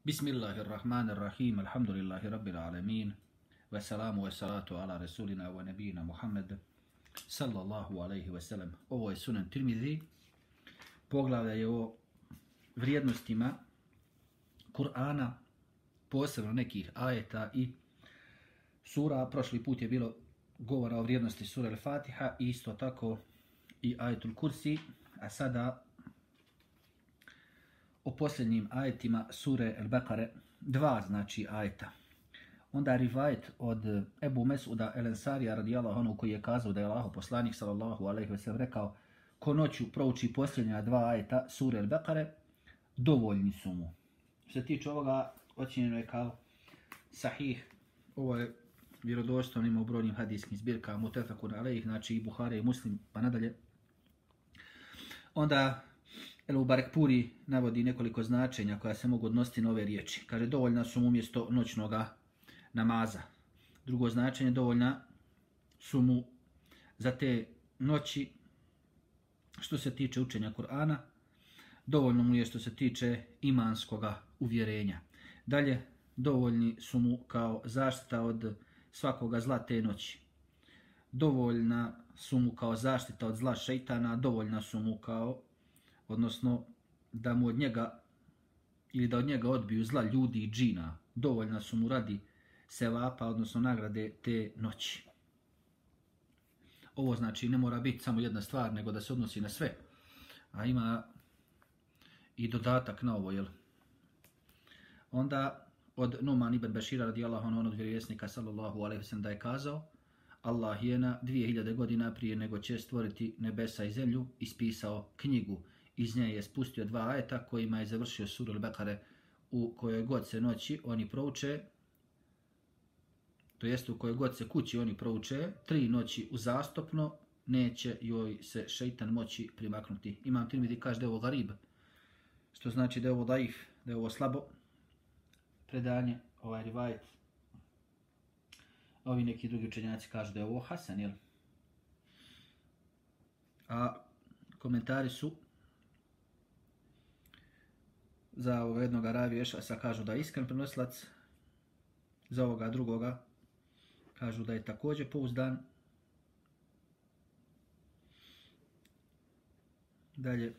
Bismillahirrahmanirrahim. Alhamdulillahi rabbil alamin. Wassalamu wassalatu ala rasulina wa nabijina Muhammad sallallahu alaihi wasallam. Ovo je Sunan Tirmizi. Poglavlje je o vrijednostima Kur'ana, posebno nekih ajeta i sura. Prošli put je bilo govora o vrijednosti sura Al-Fatiha i isto tako i ajetul Kursi, a sada o posljednjim ajetima sure Al-Baqare, dva znači ajeta. Onda rivajet od Ebu Mesuda el-Ensarija radijallahu anhu koji je kazao da je Allahov poslanik sallallahu alejhi ve sellem rekao: ko noću prouči posljednja dva ajeta sure Al-Baqare, dovoljni su mu. Što se tiče ovoga, ocjenjeno je kao sahih. Ovo je vjerodostojno, ima u brojnim hadijskim zbirkama, mutefekun alejh, znači i Buhari i Muslim, pa nadalje. Onda El-Barekpuri navodi nekoliko značenja koja se mogu odnositi na ove riječi. Kaže, dovoljna su mu umjesto noćnog namaza. Drugo značenje, dovoljna su mu za te noći što se tiče učenja Kur'ana, dovoljno mu je što se tiče imanskog uvjerenja. Dalje, dovoljni su mu kao zaštita od svakoga zla te noći. Dovoljna su mu kao zaštita od zla šejtana, dovoljna su mu kao, odnosno da mu od njega ili da od njega odbiju zla ljudi i džina, dovoljna su mu radi sevapa, odnosno nagrade te noći. Ovo znači ne mora biti samo jedna stvar, nego da se odnosi na sve. A ima i dodatak na ovo, jel? Onda od Numan ibn Bešira radijallahu anhu, od vjerovjesnika sallallahu alejhi ve sellem, da je kazao: Allah je na 2000 godina prije nego će stvoriti nebesa i zemlju ispisao knjigu. Iz nje je spustio dva ajeta kojima je završio suru Al-Baqare, u kojoj god se noći oni prouče, to jest u kojoj god se kući oni prouče, 3 noći uzastopno, neće joj se šejtan moći primaknuti. Imam Tirmizi kaže da je ovo garib, što znači da je ovo daif, da je ovo slabo predanje, ovaj rivajet. Ovi neki drugi učenjaci kažu da je ovo hasan, jel? A komentari su za ovog jednog ravije Ešasa kažu da je iskren prenosilac, za ovoga drugoga kažu da je također pouzdan. Dalje,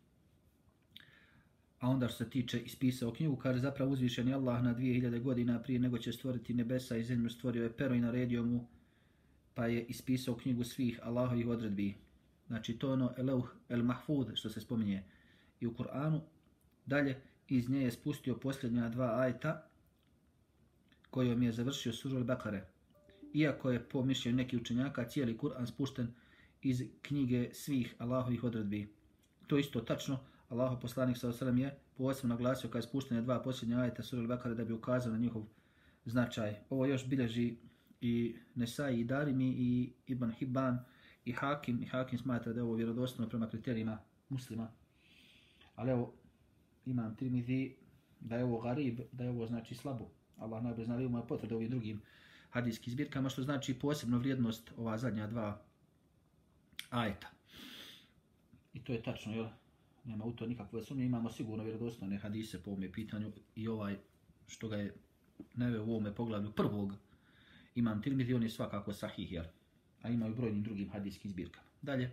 a onda što se tiče ispisao knjigu, kaže zapravo uzvišeni Allah na 2000 godina prije nego će stvoriti nebesa i zemlju stvorio je pero i naredio mu, pa je ispisao knjigu svih Allahovih odredbi. Znači to ono Elauh el Mahfud što se spominje i u Kur'anu. Dalje, iz nje je spustio posljednja dva ajeta kojom je završio suru Al-Baqare. Iako je po mišljenju nekih učenjaka cijeli Kur'an spušten iz knjige svih Allahovih odredbi. To isto tačno. Allahov poslanik sallallahu alejhi ve sellem je posebno naglasio kad je spuštene dva posljednja ajeta sure Al-Baqare da bi ukazao na njihov značaj. Ovo još bilježi i Nesai i Darimi i Ibn Hibban i Hakim. I Hakim smatra da je ovo vjerodostojno prema kriterijima muslima. Ali evo, Imam Tirmizi da je ovo garib, da je ovo znači slabo. Allah najbolje zna, ima potvrde ovim drugim hadijskim zbirkama, što znači posebno vrijednost ova zadnja dva ajeta. I to je tačno, jel? Nema u to nikakve sumnje, imamo sigurno vjerodostojne hadise po ovome pitanju i ovaj što ga je naveo u ovome poglavlju prvog Imam Tirmizi, on je svakako sahih, jel? A ima i brojnim drugim hadijskim zbirkama. Dalje.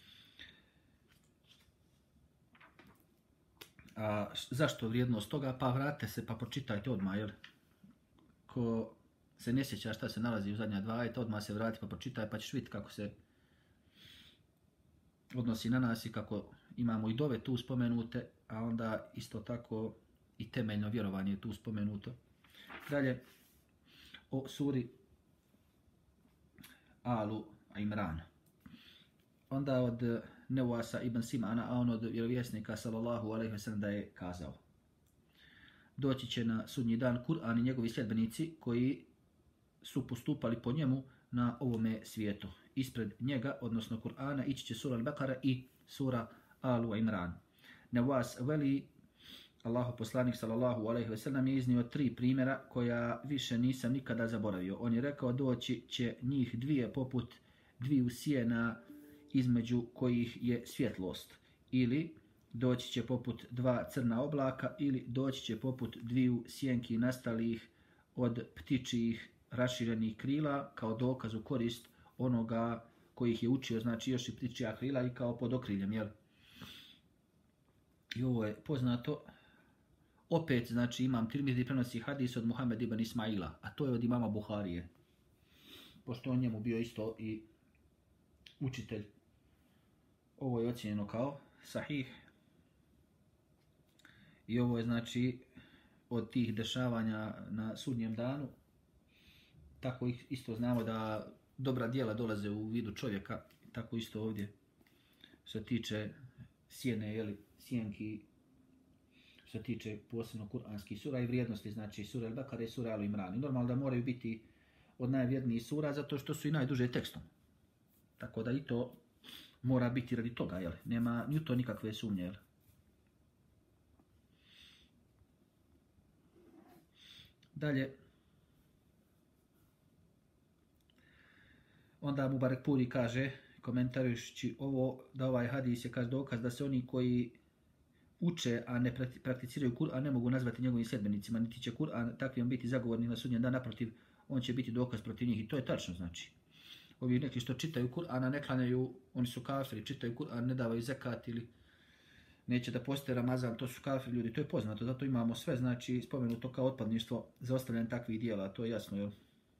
A zašto vrijednost toga? Pa vratite se pa pročitajte odmah, jer ko se ne sjeća šta se nalazi u zadnja dva ajeta, odmah se vrati pa pročitaj, pa ćeš vidjeti kako se odnosi na nas i kako imamo i dove tu spomenute, a onda isto tako i temeljno vjerovanje je tu spomenuto. Dalje, o suri Alu Imran. Onda od Nevasa ibn Simana, a on od vjerovjesnika sallallahu alejhi ve sellem, da je kazao: doći će na sudnji dan Kur'an i njegovi sljedbenici koji su postupali po njemu na ovome svijetu. Ispred njega, odnosno Kur'ana, ići će sura Al-Baqara i sura Alu Imran. Nevas veli, Allahov poslanik sallallahu alejhi ve sellem je iznio 3 primjera koja više nisam nikada zaboravio. On je rekao doći će njih dvije poput dviju sjena između kojih je svjetlost. Ili doći će poput dva crna oblaka ili doći će poput dviju sjenki nastalih od ptičijih raširenih krila kao dokaz u korist onoga koji ih je učio, znači još i ptičija krila i kao pod okriljem, jel? I ovo je poznato. Opet, znači, imam Tirmizi prenosi hadis od Muhammed ibn Ismaila, a to je od imama Buharije. Pošto on njemu bio isto i učitelj. Ovo je ocijenjeno kao sahih. I ovo je, znači, od tih dešavanja na sudnjem danu. Tako isto znamo da dobra djela dolaze u vidu čovjeka. Tako isto ovdje što tiče sjene, jeli, sjenki, što tiče posebno kuranskih sura i vrijednosti, znači sura Al-Bekare i sura Al-Imran. I normalno da moraju biti od najvjernijih sura zato što su i najduže tekstom. Tako da i to mora biti radi toga, jel? Nema ni u to nikakve sumnje, jel? Dalje, onda Mubarek Puri kaže, komentarujući ovo, da ovaj hadis je kaže dokaz da se oni koji uče, a ne prakticiraju Kur'an, ne mogu nazvati njegovim sledbenicima, niti će Kur'an takvim biti zagovornik na sudnjem danu, naprotiv, on će biti dokaz protiv njih i to je tačno, znači. Ovi neki što čitaju Kur'an, a ne klanjaju, oni su kafiri, čitaju Kur'an, ne davaju zekat ili neće da poste Ramazan, to su kafiri ljudi, to je poznato, zato imamo sve, znači, spomenuto kao otpadništvo za ostavljanje takvih dijela, to je jasno, jel?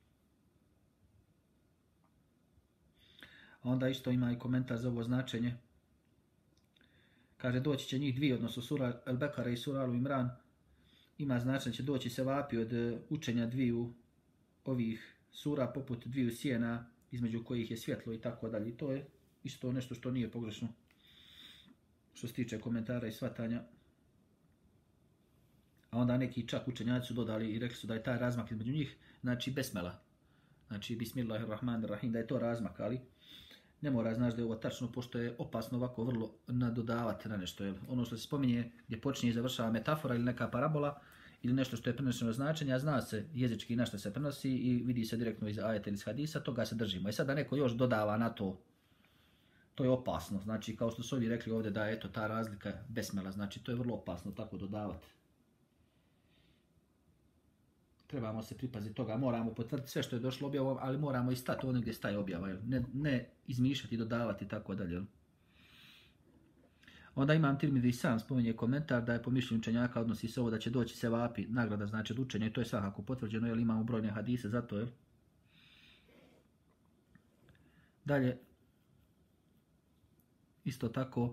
A onda isto ima i komentar za ovo značenje. Kaže, doći će njih dvije, odnosno sura Al-Bekare i sura Al-Imran, ima značenje će doći se vapi od učenja dviju ovih sura poput dviju sjena, između kojih je svjetlo i tako dalje. I to je isto nešto što nije pogrešno što se tiče komentara i shvatanja. A onda neki čak učenjaci su dodali i rekli su da je taj razmak između njih, znači besmela. Znači Bismillahirrahmanirrahim, da je to razmak, ali ne mora znaći da je ovo tačno, pošto je opasno ovako vrlo nadodavati na nešto. Jel? Ono što se spominje gdje počinje i završava metafora ili neka parabola ili nešto što je prenošeno značenje, a zna se jezički na što se prenosi i vidi se direktno iz ajeta ili iz hadisa, toga se držimo. I sad da neko još dodava na to, to je opasno. Znači, kao što su ovi rekli ovdje da je eto ta razlika besmela, znači to je vrlo opasno tako dodavati. Trebamo se pripaziti toga, moramo potvrditi sve što je došlo objavom, ali moramo i stati ono gdje staje objava, ne izmišljati, dodavati i tako dalje. Onda imam Tirmizi sam spominje komentar da je po mišljenju učenjaka odnosi se ovo da će doći se vapi nagrada znači od učenja i to je svakako potvrđeno jer imamo brojne hadise za to. Dalje, isto tako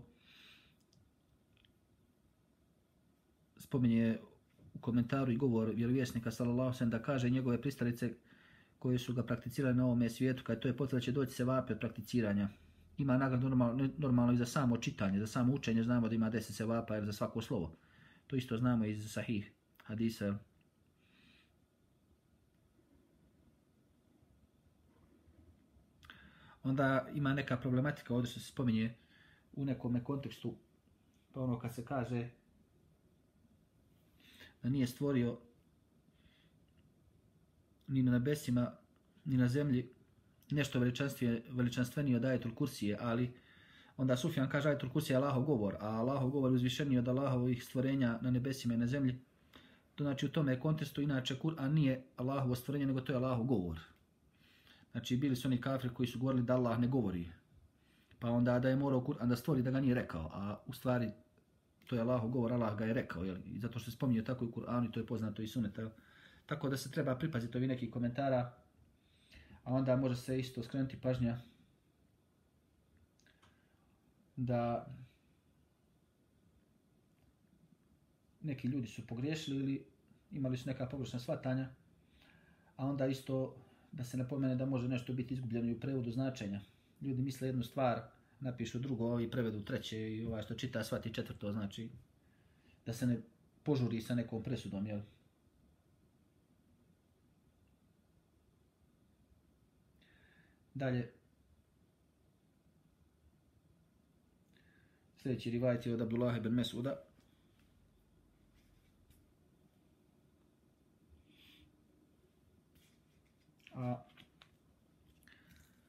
spominje u komentaru i govor vjerovjesnika sallallahu alejhi ve sellem da kaže njegove pristalice koje su ga prakticirali na ovome svijetu, kad to je potvrđeno će doći se vapi od prakticiranja. Ima nagradu normalno i za samo čitanje, za samo učenje znamo da ima 10 sevapa jer za svako slovo. To isto znamo iz sahih hadisa. Onda ima neka problematika ovdje što se spominje u nekome kontekstu, pa ono kad se kaže da nije stvorio ni na nebesima, ni na zemlji nešto veličanstvenije od ajetul kursije, ali onda Sufjan kaže ajetul kursije je Allahov govor, a Allahov govor je uzvišeniji od Allahovih stvorenja na nebesima i na zemlji. To znači u tome kontekstu, inače Kur'an nije Allahovo stvorenje, nego to je Allahov govor. Znači bili su oni kafiri koji su govorili da Allah ne govori, pa onda da je morao Kur'an da stvori da ga nije rekao, a u stvari to je Allahov govor, Allah ga je rekao, jel? I zato što se spominje tako i u Kur'anu i to je poznato i suneta. Tako da se treba pripaziti ovi nekih komentara, a onda može se isto skrenuti pažnja da neki ljudi su pogriješili ili imali su neka pogrešna shvatanja, a onda isto da se napomene da može nešto biti izgubljeno i u prevodu značenja. Ljudi misle jednu stvar, napišu drugo, ovi prevedu treće i ovaj što čita shvati četvrto, znači da se ne požuri sa nekom presudom, jel? Dalje, sljedeći rivajet je od Abdullah ibn Mes'uda. A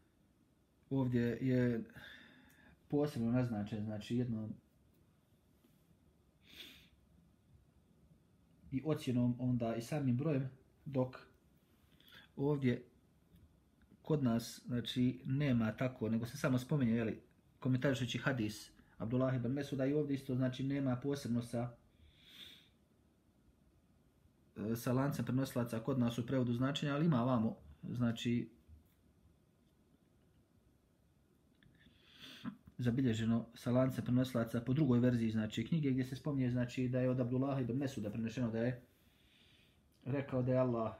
ovdje je posebno naznačen, znači jedno i ocjenom onda i samim brojem, dok ovdje kod nas znači nema tako, nego se samo spominje, jeli, komentarišući hadis Abdullah ibn Mesuda, i ovdje isto znači nema posebno sa lancem prenosilaca kod nas u prevodu značenja, ali ima vamo, znači zabilježeno sa lancem prenosilaca po drugoj verziji znači knjige, gdje se spominje znači da je od Abdullah ibn Mesuda prenešeno da je rekao da je Allah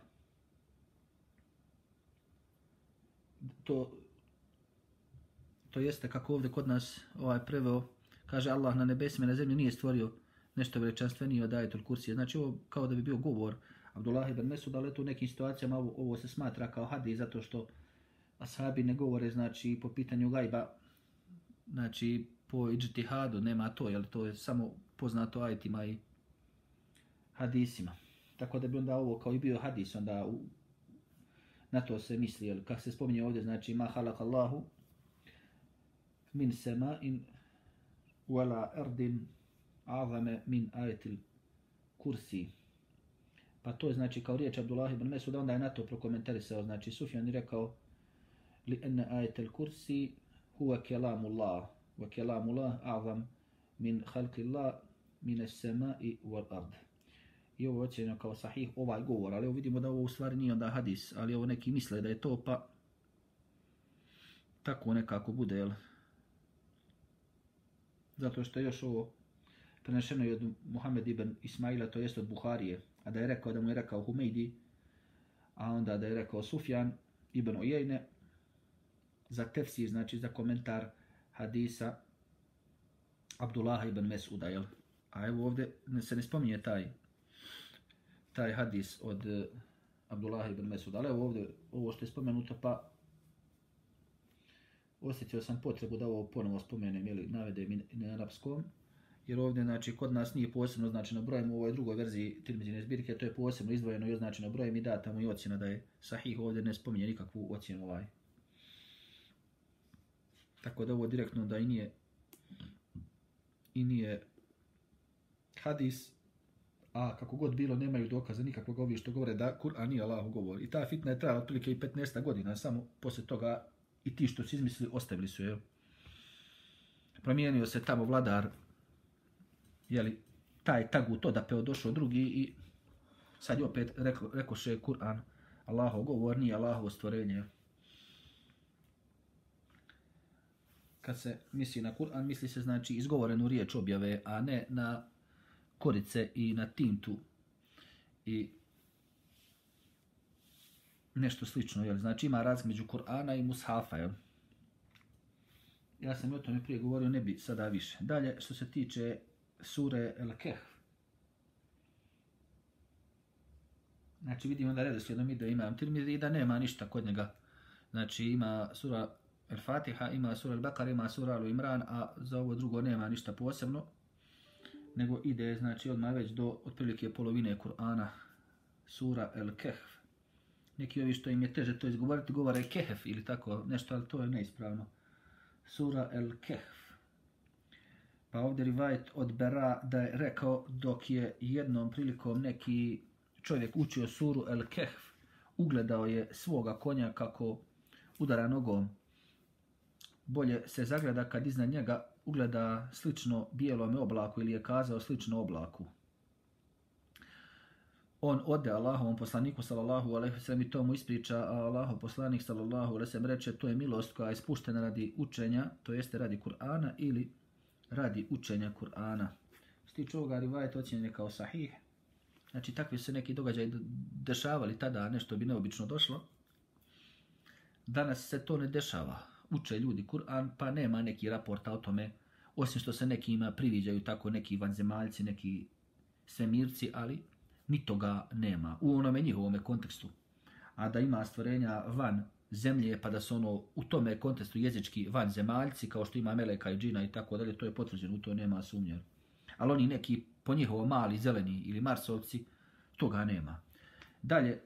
to jeste kako ovdje kod nas preveo, kaže Allah na nebesima i na zemlji nije stvorio nešto veličanstvenije od ajetul kursije. Znači ovo kao da bi bio govor Abdullah ibn Mesuda, ali u nekim situacijama ovo se smatra kao hadis zato što ashabi ne govore znači po pitanju gajba, znači po idžtihadu, nema to, jer to je samo poznato ajetima i hadisima. Tako da bi onda ovo kao i bio hadis, onda na to se misli, jer kako se spominje ovdje, znači ma halak Allahu min sema'in wala ardin azame min ajetil kursi. Pa to je znači kao riječ Abdullah ibn Mesuda, onda je na to prokomentarisao, znači Sufjan je rekao li enne ajetil kursi huwa kelamullah wa kelamullah azam min halqillah min as-sama'i wal ard. I ovo je ocjenjeno kao sahih ovaj govor, ali vidimo da ovo u stvari nije onda hadis, ali ovo neki misle da je to, pa tako nekako bude, jel? Zato što je još ovo prenešeno i od Muhammed ibn Ismaila, to jest od Buharije, a da je rekao da mu je rekao Humeidi, a onda da je rekao Sufjan ibn Ujejne za tefsir, znači za komentar hadisa Abdullah ibn Mesuda, jel? A evo ovdje se ne spominje taj hadis od Abdullah ibn Mesuda, ali evo ovdje ovo što je spomenuto, pa osjetio sam potrebu da ovo ponovo spomenem ili navedem i na arapskom, jer ovdje znači kod nas nije posebno označeno brojem, u ovoj drugoj verziji Tirmizine zbirke to je posebno izdvojeno i označeno brojem i data mu i ocjena da je sahih, ovdje ne spominje nikakvu ocjenu Tako da ovo direktno da i nije hadis, a kako god bilo nemaju dokaza nikakvog ovih što govore da Kur'an nije Allahov govor. I ta fitna je trajala otprilike i 15 godina, samo poslije toga i ti što su izmislili ostavili su je. Promijenio se tamo vladar, jeli, taj tagu to da peo došao drugi i sad je opet rekoše Kur'an Allahov govor, nije Allahovo stvorenje. Kad se misli na Kur'an, misli se znači izgovorenu riječ objave, a ne na korice i na tintu i nešto slično, jel? Znači ima razlika među Kur'ana i mushafa, jel? Ja sam o tome prije govorio, ne bi sada više. Dalje, što se tiče sure El-Kehf. Znači vidimo da redoslijedom ide Imam Tirmizi i da nema ništa kod njega. Znači ima sura El-Fatiha, ima sura El-Bakara, ima sura Al-Imran, a za ovo drugo nema ništa posebno. Nego ide, znači, odmah već do otprilike polovine Kur'ana, sura El-Kehf. Neki ovi što im je teže to izgovoriti, govore Kehf ili tako nešto, ali to je neispravno. Sura El-Kehf. Pa ovdje rivajet od Bera da je rekao dok je jednom prilikom neki čovjek učio suru El-Kehf, ugledao je svoga konja kako udara nogom. Bolje se zagleda kad iznad njega ugleda slično bijelome oblaku ili je kazao slično oblaku. On ode Allahovom poslaniku sallallahu alejhi ve sellem i to mu ispriča, a Allahov poslanik sallallahu alejhi ve sellem reče to je milost koja je spuštena radi učenja, to jeste radi Kur'ana ili radi učenja Kur'ana. Što se tiče ovoga rivajeta ocjenjen je kao sahih. Znači takvi se neki događaji dešavali tada, nešto bi neobično došlo. Danas se to ne dešava. Uče ljudi Kur'an, pa nema neki raporta o tome, osim što se nekima priviđaju tako neki vanzemaljci, neki svemirci, ali ni toga nema u onome njihovome kontekstu. A da ima stvorenja van zemlje, pa da su ono u tome kontekstu jezički vanzemaljci, kao što ima meleka i džina i tako dalje, to je potvrđeno, u to nema sumnje. Ali oni neki po njihovo mali, zeleni ili marsovci, toga nema. Dalje,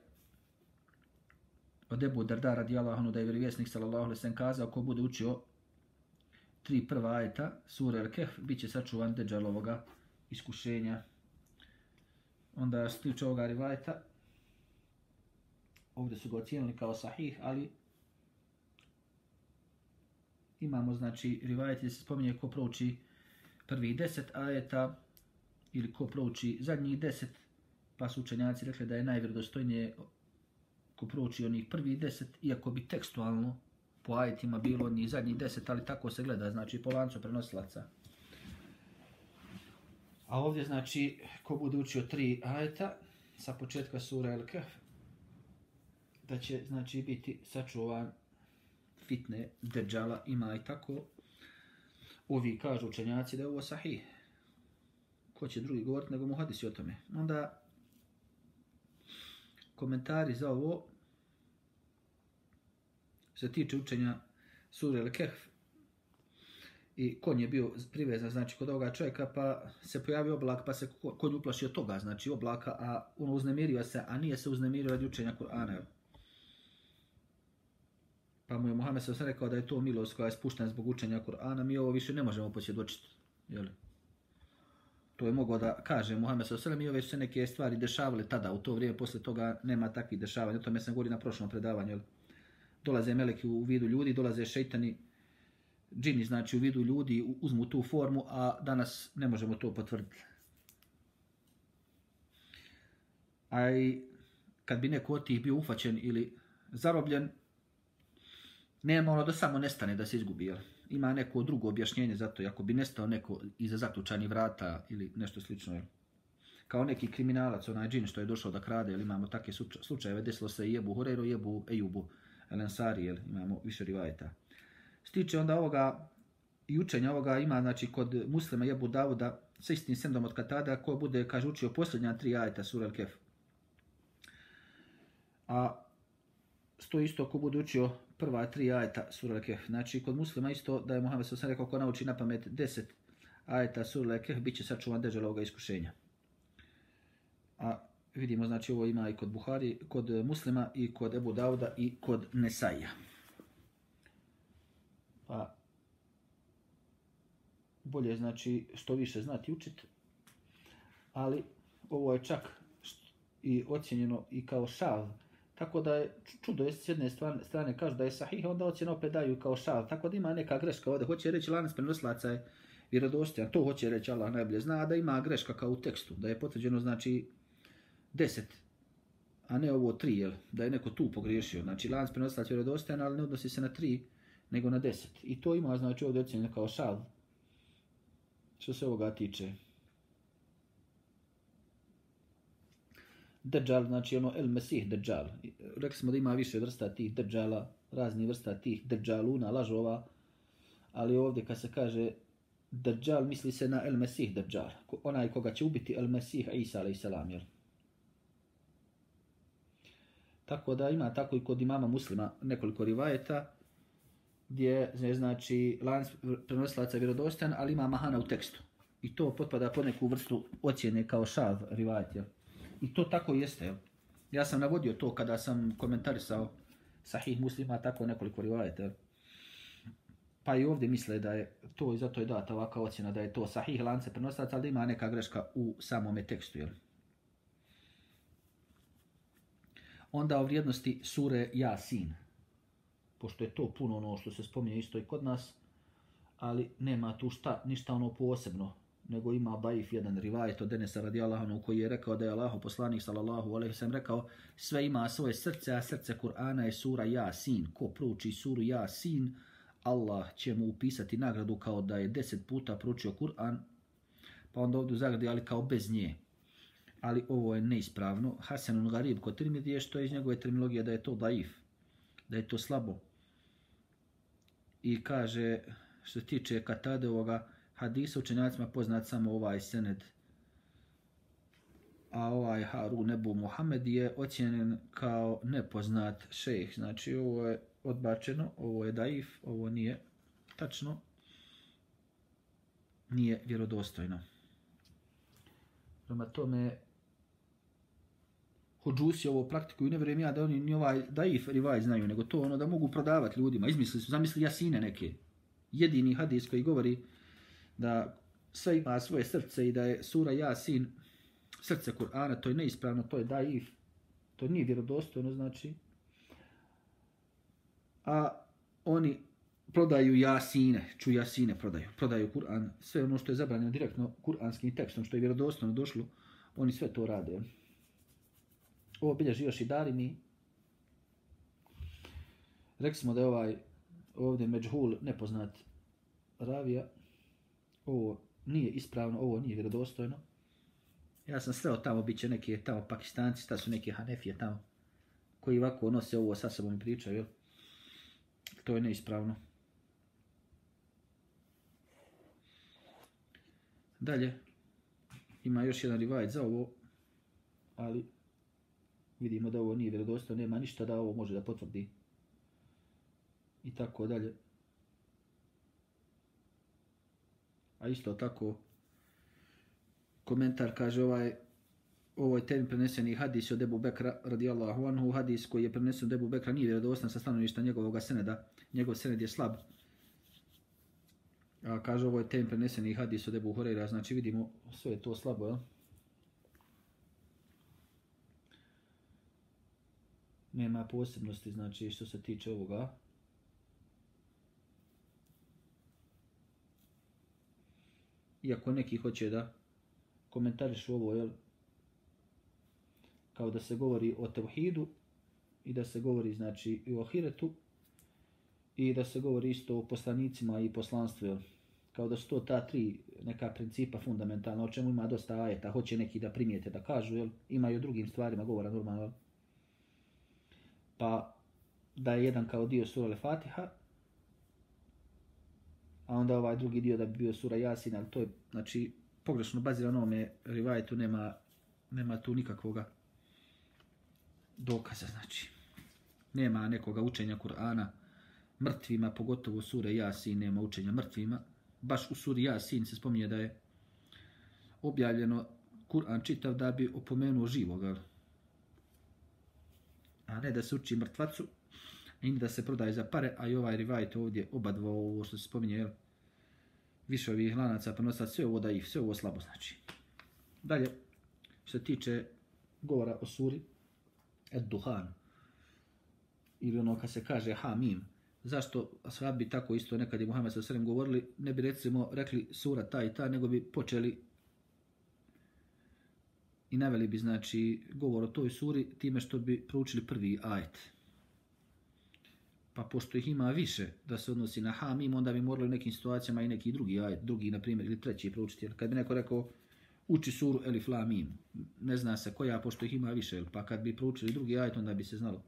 od Ebu Darda radijallahu anhu da je vjerovjesnik sallallahu alejhi ve sellem kazao ko bude učio 3 prva ajeta sure El-Kehf bit će sačuvan Dedžalovoga iskušenja, Onda što tiče ovoga rivajeta, ovdje su ga ocijenili kao sahih, ali imamo znači rivajet gdje se spominje ko prouči prvih 10 ajeta ili ko prouči zadnjih 10, pa su učenjaci rekli da je najvjerodostojnije ko prouči onih prvih 10, iako bi tekstualno po ajetima bilo onih zadnjih 10, ali tako se gleda, znači po lancu prenosilaca. A ovdje znači ko bude učio 3 ajeta sa početka sura El-Kahf, da će znači biti sačuvan fitne Dejjala, ima i tako. Ovi kažu učenjaci da je ovo sahih. Ko će drugi govoriti nego muhadisi o tome. Onda komentari za ovo se tiče učenja sure El-Kahf i konj je bio privezan znači kod ovoga čovjeka, pa se pojavio oblak, pa se konj uplašio toga, znači oblaka, a ono uznemirio se, a nije se uznemirio radi učenja Kur'ana. Pa mu je Muhammed s.a.v. rekao da je to milost koja je spuštena zbog učenja Kur'ana, mi ovo više ne možemo posvjedočiti. To je mogao da kaže Muhammed s.a.v. i ove su se neke stvari dešavale tada, u to vrijeme, posle toga nema takvih dešavanja. O tome sam govorio na prošlom predavanju. Dolaze meleki u vidu ljudi, dolaze šejtani, džini, znači u vidu ljudi, uzmu tu formu, a danas ne možemo to potvrditi. A i kad bi neko od tih bio ufaćen ili zarobljen, nema ono da samo nestane, da se izgubi. Ima neko drugo objašnjenje za to, ako bi nestao neko iza zaključanih vrata ili nešto slično. Kao neki kriminalac, onaj džin što je došao da krade, imamo takve slučajeve, desilo se i Ebu Hureyru i Ebu Ejubu El-Ensari, imamo više rivajeta. Stiče onda ovoga i učenja ovoga ima, znači kod Muslima i Ebu Davuda sa istim sendom od Katada, ko bude, kaže, učio posljednja 3 ajeta sura El-Kahf. A sto isto ko bude učio prva 3 ajeta sura El-Kahf. Znači kod Muslima isto da je Muhammed s.a.v. rekao ko nauči na pamet 10 ajeta sura El-Kahf, bit će sačuvan Dejjalovoga iskušenja. A vidimo, znači ovo ima i kod Buhari, kod Muslima i kod Ebu Davuda i kod Nesaija. Pa bolje znači što više znati učiti, ali ovo je čak i ocjenjeno i kao šav, tako da je čudo je s jedne strane kažu da je sahih, onda ocjenu opet daju kao šav, tako da ima neka greška ovdje, hoće reći lanac prenosilaca je vjerodostojan, to hoće reći Allah najbolje zna, da ima greška kao u tekstu, da je potvrđeno znači 10, a ne ovo 3, da je neko tu pogriješio, znači lanac prenosilaca je vjerodostojan, ali ne odnosi se na 3, nego na 10. I to ima, znači, ovdje ocjenjeno kao šav, što se ovoga tiče. Dejjal, znači ono El Mesih Dejjal. Rekli smo da ima više vrsta tih Dejjala, razni vrsta tih Dejjaluna, lažova, ali ovdje kad se kaže Dejjal, misli se na El Mesih Dejjal, onaj koga će ubiti El Mesih Isa a.s. Tako da ima tako i kod imama Muslima nekoliko rivajeta, gdje je znači lanac prenosilaca vjerodostojan, ali ima mahana u tekstu. I to potpada pod neku vrstu ocjene kao šav rivajet. I to tako jeste. Ja sam navodio to kada sam komentarisao Sahih Muslima, tako nekoliko rivajeta. Pa i ovdje misle da je to, i zato je data ovakva ocjena da je to Sahih lance prenosilaca, ali da ima neka greška u samome tekstu. Onda o vrijednosti sure Jasin. Pošto je to puno ono što se spominje isto i kod nas, ali nema tu ništa ono posebno, nego ima daif jedan rivajet od Enesa radijallahu anhu koji je rekao da je Allahov poslanik sallallahu alejhi ve sellem rekao sve ima svoje srce, a srce Kur'ana je sura Jasin. Ko prouči suru Jasin, Allah će mu upisati nagradu kao da je 10 puta proučio Kur'an, pa onda ovdje u zagradi, ali kao bez nje. Ali ovo je neispravno. Hasanun Garib kod Tirmidije, što je iz njegove terminologije da je to daif, da je to slabo. I kaže, što se tiče Katade ovoga hadisa, učenjacima poznat samo ovaj sened, a ovaj Harun Ebu Muhammed je ocjenjen kao nepoznat šejh. Znači ovo je odbačeno, ovo je daif, ovo nije tačno, nije vjerodostojno. Prema tome, Hodžusi ovo praktikuju, ne vjerujem ja da oni ni ovaj daif rivaj znaju, nego to ono da mogu prodavati ljudima. Izmislili su, zamisli Jasine neke. Jedini hadis koji govori da sve ima svoje srce i da je sura Jasin srce Kur'ana, to je neispravno, to je daif, to nije vjerodostojno, znači. A oni prodaju jasine, jasine prodaju Kur'an, sve ono što je zabranjeno direktno kur'anskim tekstom, što je vjerodostojno došlo, oni sve to rade. Ovo bilježi još i Darimi. Rekli smo da je ovdje međhul nepoznat ravija. Ovo nije ispravno, ovo nije vjerodostojno. Ja sam sreo tamo, bit će neke tamo Pakistanci, ta su neke Hanefije tamo, koji ovako nose ovo sa sobom i pričaju, jel? To je neispravno. Dalje, ima još jedan rivajet za ovo, ali vidimo da ovo nije vjerodostojno, nema ništa da ovo može da potvrdi. I tako dalje. A isto tako, komentar kaže ovo je temi preneseni hadis od Ebu Bekra radijallahu anhu, hadis koji je prenesen od Ebu Bekra nije vjerodostan sa stanovišta njegovog seneda, njegov sened je slab. A kaže ovo je temi preneseni hadis od Ebu Hureyra, znači vidimo sve je to slabo, jel? Nema posebnosti, znači što se tiče ovoga. Iako neki hoće da komentarišu ovo, jel? Kao da se govori o tevhidu i da se govori znači i o ahiretu i da se govori isto o poslanicima i poslanstvu, jel? Kao da su to ta tri neka principa fundamentalna, o čemu ima dosta ajeta, hoće neki da primijete, da kažu, jel? Ima i o drugim stvarima govora normalno, jel? Pa da je jedan kao dio sura Al-Fatiha, a onda ovaj drugi dio da bi bio sura Jasin, ali to je znači pogrešno bazirano ovome rivajetu, nema tu nikakvoga dokaza, znači. Nema nekoga učenja Kur'ana mrtvima, pogotovo sure Jasin, nema učenja mrtvima. Baš u suri Jasin se spominje da je objavljeno Kur'an čitav da bi opomenuo živoga. A ne da se uči mrtvacu, i da se prodaje za pare, a i ovaj rivajet ovdje obadva ovo što se spominje, više ovih lanaca prenosaca, sve ovo daif, sve ovo slabo znači. Dalje, što se tiče govora o suri Ad-Duhan, ili ono kad se kaže Hamim, zašto ashabi tako isto nekad je Muhammed s.a.v. govorili, ne bi recimo rekli sura ta i ta, nego bi počeli i naveli bi znači govor o toj suri time što bi proučili prvi ajet. Pa pošto ih ima više da se odnosi na Hamim, onda bi morali u nekim situacijama i neki drugi ajet, drugi na primjer ili treći proučiti. Kad bi neko rekao uči suru Elif Lam Mim, ne zna se koja pošto ih ima više, pa kad bi proučili drugi ajet onda bi se znalo.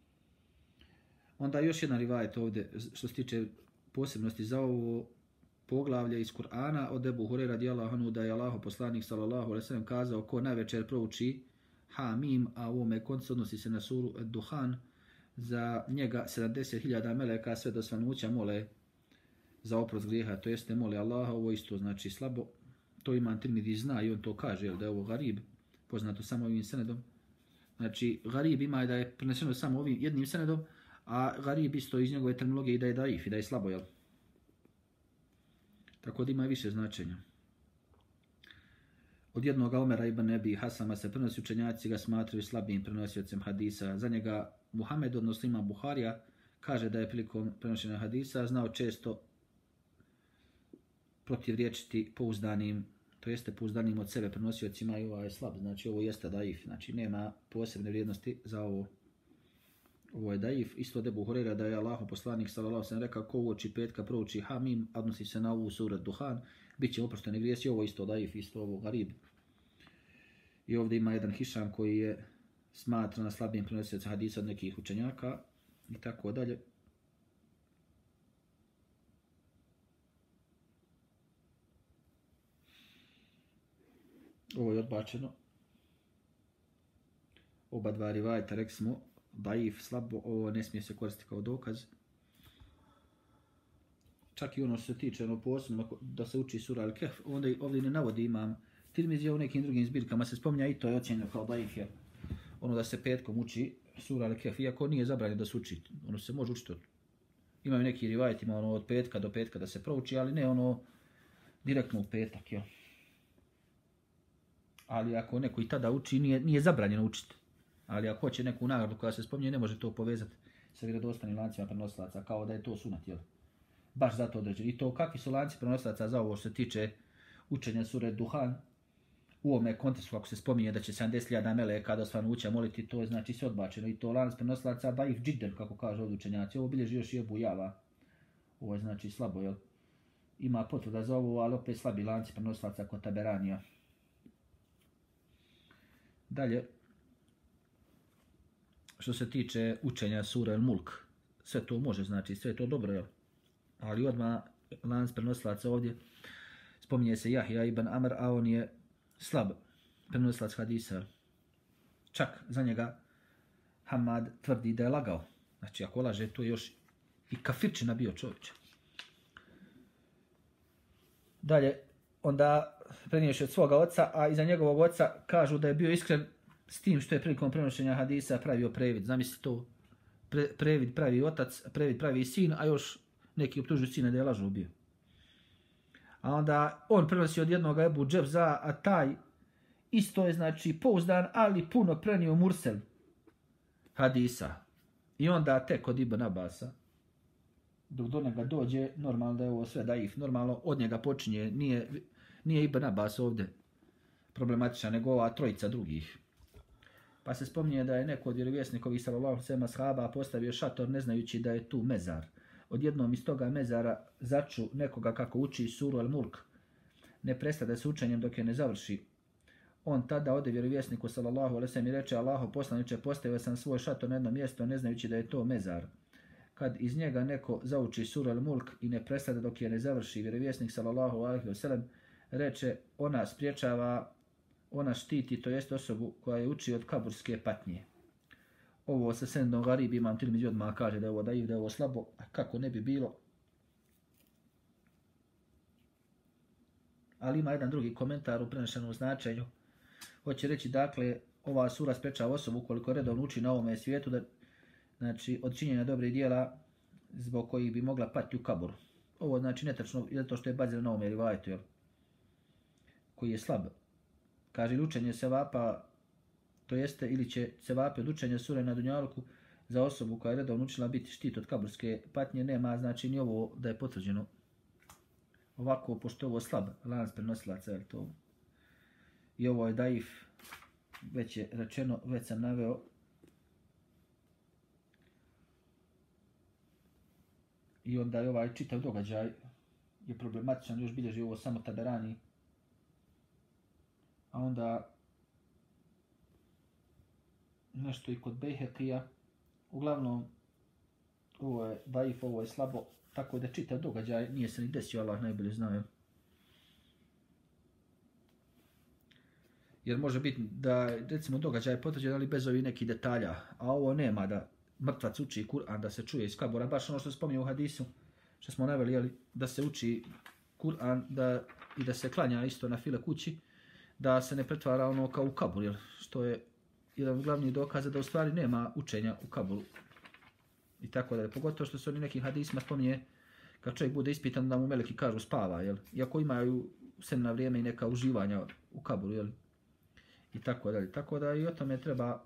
Onda još jedan rivajet ovdje što se tiče posebnosti za ovo poglavlje iz Kur'ana od Ebu Hureyra radijallahu anhu da je Allahov poslanik sallallahu alejhi ve sellem kazao ko največer prouči Hamim, a u ovome koncu odnosi se na suru Ad-Duhan, za njega 70.000 meleka sve do svanuća mole za oprost grijeha, to jeste mole Allaha, ovo isto znači slabo. To Imam Tirmidhi zna i on to kaže, da je ovo garib, poznato samo ovim senedom. Znači, garib ima da je preneseno samo ovim jednim senedom, a garib isto iz njegove terminologije i da je daif i da je slabo, jel? Tako da ima više značenja. Od jednog Omera ibn Ebi Hasama se prenosi, učenjaci ga smatraju slabijim prenosiocem hadisa. Za njega Muhammed, odnosno Imam Buharija, kaže da je prilikom prenošenja hadisa znao često protivriječiti pouzdanim, to jeste pouzdanim od sebe prenosiocima i ovaj je slab, znači ovo jeste daif, znači nema posebne vrijednosti za ovo. Ovo je daif, isto od Ebu Hureyra da je Allahov poslanik sallallahu alejhi ve sellem rekao ko uoči petka prouči Hamim, odnosi se na ovu suru Duhan, bit će oprošteni grijesi, ovo isto daif, isto ovo garib. I ovdje ima jedan Hišam koji je smatran slabijim prenosiocem hadisa od nekih učenjaka i tako dalje. Ovo je odbačeno. Oba dva rivajeta, rekli smo, daif, slabo, ovo ne smije se koristiti kao dokaz. Čak i ono što se tiče ono posebno da se uči sura Al-Kehf, ovdje ne navodi Imam Tirmizija, u nekim drugim zbirkama se spominja i to je ocjenjeno kao daif, jer ono da se petkom uči sura Al-Kehf, iako nije zabranjeno da se uči, ono se može učiti. Imaju neki rivajeti, ima ono od petka do petka da se prouči, ali ne ono direktno u petak, jel? Ali ako neko i tada uči, nije zabranjeno učiti. Ali ako hoće neku nagradu koja se spominje, ne može to povezati sa vjerodostojnim lancima prenosilaca, kao da je to sunat, jel? Baš zato određeno. I to kakvi su lanci prenosilaca za ovo što se tiče učenja sure Duhan, u ovome kontekstu ako se spominje da će 70.000 meleka da stvarno uče moliti, to je znači sve odbačeno. I to lanac prenosilaca daif džidden, kako kaže ovdje učenjaci. Ovo bilježi još i Ebu Java. Ovo je znači slabo, jel? Ima potvrda za ovo, ali opet slabi lanci prenosilaca kod Taberanija. Dalje, što se tiče učenja sura Al-Mulk, sve to može, znači sve to dobro, jel? Ali odmah lanac prenosilaca ovdje spominje se Jahja ibn Amr, a on je slab prenosilac hadisa. Čak za njega Hamad tvrdi da je lagao. Znači ako laže, to je još i kafirčina bio čovječ. Dalje, onda preniješ od svoga oca, a iza njegovog oca kažu da je bio iskren s tim što je prilikom prenošenja hadisa pravio previd. Zamisli to, previd pravi otac, previd pravi sin, a još neki optužuju sina da je lažu bio. A onda on prenosi od jednog Ebu Dževza, a taj isto je znači pouzdan, ali puno prenio mursel hadisa. I onda tek od Ibn Abasa, dok do njega dođe, normalno da je ovo sve daif, normalno od njega počinje, nije Ibn Abbas ovdje problematičan, nego ova trojica drugih. Pa se spominje da je neko od vjerovjesnikovih sallallahu alejhi ve sellem ashaba postavio šator ne znajući da je tu mezar. Odjednom iz toga mezara začu nekoga kako uči suru Al-Mulk. Ne prestade s učenjem dok je ne završi. On tada ode vjerovjesniku sallallahu alejhi ve sellem i reče: Allaho poslaniče, postavio sam svoj šator na jedno mjesto ne znajući da je to mezar. Kad iz njega neko zauči suru Al-Mulk i ne prestade dok je ne završi, vjerovjesnik sallallahu alejhi ve sellem reče: ona spriječava, ona štiti, to jest osobu koja je uči od kaburske patnje. Ovo sa sendom garib imam Tirmizi odmah kaže da je ovo daif, da je ovo slabo, a kako ne bi bilo. Ali ima jedan drugi komentar u prenešenom značenju. Hoće reći, dakle, ova sura sprečava osobu koliko redovno uči na ovome svijetu, da, znači, od činjenja dobrih dijela zbog kojih bi mogla pati u kaburu. Ovo znači netačno, zato što je bazirano na ovome rivajetu, koji je slab. Kaže, učenje sevapa, to jeste, ili će cevape od učenja sure na dunjalku za osobu koja je redovno učila biti štit od kaburske patnje, nema znači ni ovo da je potvrđeno. Ovako, pošto ovo slab lanac prenosilaca, je to. I ovo je daif, već je rečeno, već sam naveo. I onda je ovaj čitav događaj je problematičan, još bilježi ovo samo Taberani. A onda nešto i kod Bejhekija. Uglavnom, ovo je daif, ovo je slabo, tako da čitav događaj nije se ni desio, Allah najbolje znao. Jer može biti da, recimo, događaj je potvrđen, ali bez ovih nekih detalja, a ovo nema da mrtvac uči Kur'an, da se čuje iz kabura, baš ono što spominje u hadisu, što smo naveli, jeli, da se uči Kur'an i da se klanja isto na file kući, da se ne pretvara ono kao u kabur, jel, što je jedan od glavnih dokaza da u stvari nema učenja u kaburu. I tako da je, pogotovo što se oni nekim hadisima spominje, kad čovjek bude ispitan da mu meleki kažu spava, jel, iako imaju sem na vrijeme i neka uživanja u kaburu, jel, i tako dalje. Tako da i o tome treba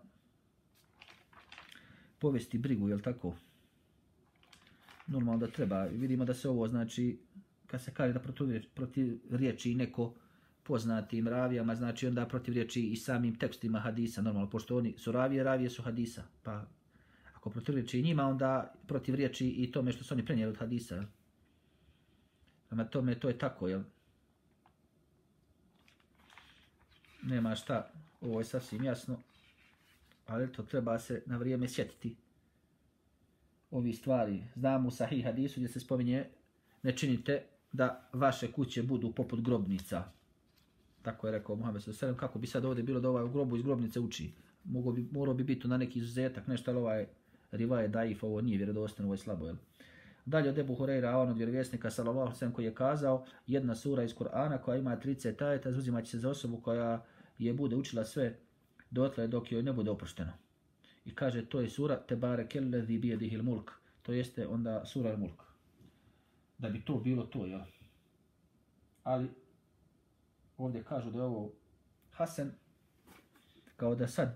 povesti brigu, jel tako? Normalno da treba. Vidimo da se ovo, znači, kad se kaže da protiv riječi neko poznatim ravijama, znači onda protiv riječi i samim tekstima hadisa, normalno, pošto oni su ravije, ravije su hadisa. Pa ako protiv riječi i njima, onda protiv riječi i tome što su oni prenijeli od hadisa. Prema tome, to je tako, jel? Nema šta, ovo je sasvim jasno, ali to treba se na vrijeme sjetiti ovi stvari. Znamo u Sahih hadisu gdje se spominje: ne činite da vaše kuće budu poput grobnica. Tako je rekao Muhammed sallallahu alejhi ve sellem. Kako bi sad ovdje bilo da ovaj u grobu iz grobnice uči? Morao bi biti na neki izuzetak, nešto, ali ovaj rivaje daif, ovo nije vjerodostojno, ovo je slabo, jel? Dalje od Ebu Hureyra, on od vjerovjesnika sallallahu alejhi ve sellem, koji je kazao: jedna sura iz Kur'ana koja ima 30 ajeta uzimat će se za osobu koja je bude učila sve dotle dok joj ne bude oprošteno. I kaže, to je sura Tebarekelledhi bijedihil mulk, to jeste onda sura Al-Mulk. Da bi to bilo to, jel? Ali ovdje kažu da je ovo Hasan, kao da sad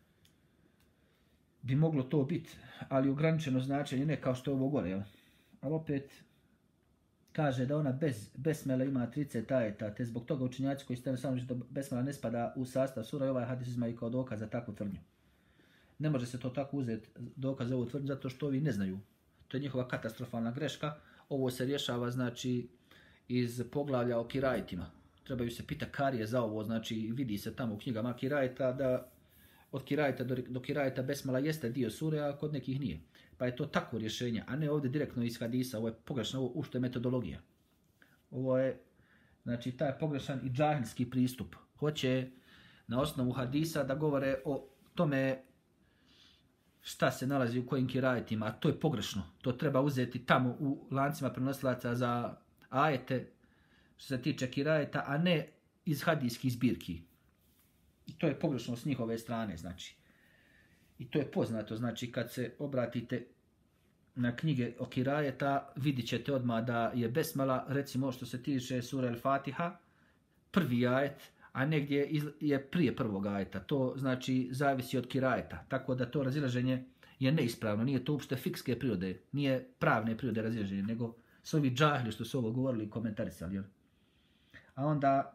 bi moglo to biti, ali ograničeno značenje, ne kao što je ovo gore, jel? Ali opet kaže da ona bez besmele ima 30 ajeta, te zbog toga učenjaci koji stavljaju samo da besmela ne spada u sastav sura i ovaj hadis uzima i kao dokaz za takvu tvrdnju. Ne može se to tako uzeti dokaz za ovu tvrdnju zato što ovi ne znaju. To je njihova katastrofalna greška. Ovo se rješava znači iz poglavlja o kirajtima. Trebaju se pita karije za ovo, znači vidi se tamo u knjigama kirajta da od kirajta do kirajta besmela jeste dio sure, a kod nekih nije. Pa je to takvo rješenje, a ne ovdje direktno iz hadisa. Ovo je pogrešno, ovo ušto je metodologija. Ovo je, znači, taj pogrešan i džahilski pristup. Hoće na osnovu hadisa da govore o tome šta se nalazi u kojim kirajtima, a to je pogrešno. To treba uzeti tamo u lancima prenosilaca za ajete što se tiče kirajeta, a ne iz hadijskih zbirki. I to je pogrešno s njihove strane, znači. I to je poznato, znači kad se obratite na knjige o kirajeta, vidit ćete odmah da je besmela, recimo što se tiče sura El-Fatiha, prvi ajet, a negdje je prije prvog ajeta. To znači zavisi od kirajeta. Tako da to razilaženje je neispravno. Nije to uopšte fikske prirode, nije pravne prirode razilaženje, nego su ovi džahli što su ovo govorili i komentarisali. A onda